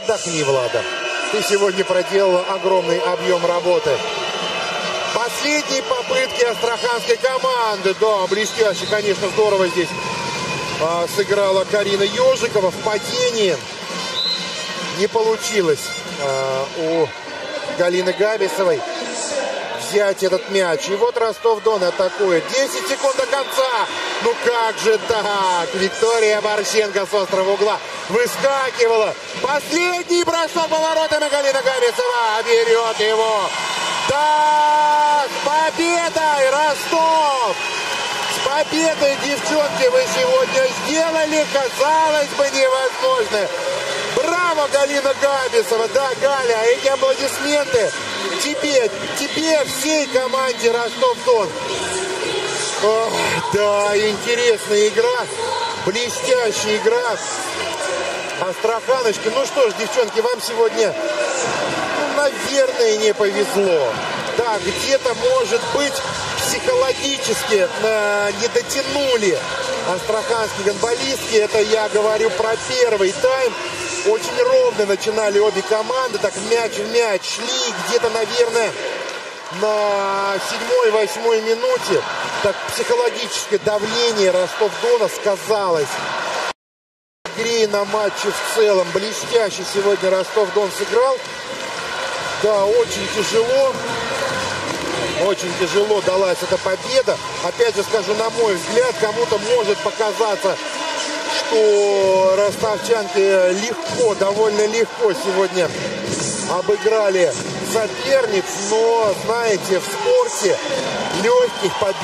Отдохни, Влада. Ты сегодня проделала огромный объем работы. Последние попытки астраханской команды. Да, блестяще, конечно, здорово здесь а, сыграла Карина Ежикова в падении. Не получилось а, у Галины Габисовой взять этот мяч. И вот Ростов-Дон атакует. десять секунд до конца. Ну как же так? Виктория Борщенко с острого угла выскакивала. Последний бросок поворотами. Галина Габисова берет его. Да, с победой, Ростов! С победой, девчонки, вы сегодня сделали, казалось бы, невозможное. Браво, Галина Габисова! Да, Галя, эти аплодисменты тебе, тебе, всей команде Ростов-Дон. Ох, да, интересная игра, блестящая игра. Астраханочки. Ну что ж, девчонки, вам сегодня, ну, наверное, не повезло. Да, где-то, может быть, психологически э, не дотянули астраханские гандболистки. Это я говорю про первый тайм. Очень ровно начинали обе команды, так мяч в мяч шли. Где-то, наверное, на седьмой-восьмой минуте так психологическое давление Ростов-Дона сказалось. Игре на матче в целом блестяще сегодня Ростов-Дон сыграл. Да, очень тяжело. Очень тяжело далась эта победа. Опять же скажу, на мой взгляд, кому-то может показаться, что ростовчанки легко, довольно легко сегодня обыграли соперниц. Но, знаете, в спорте легких побед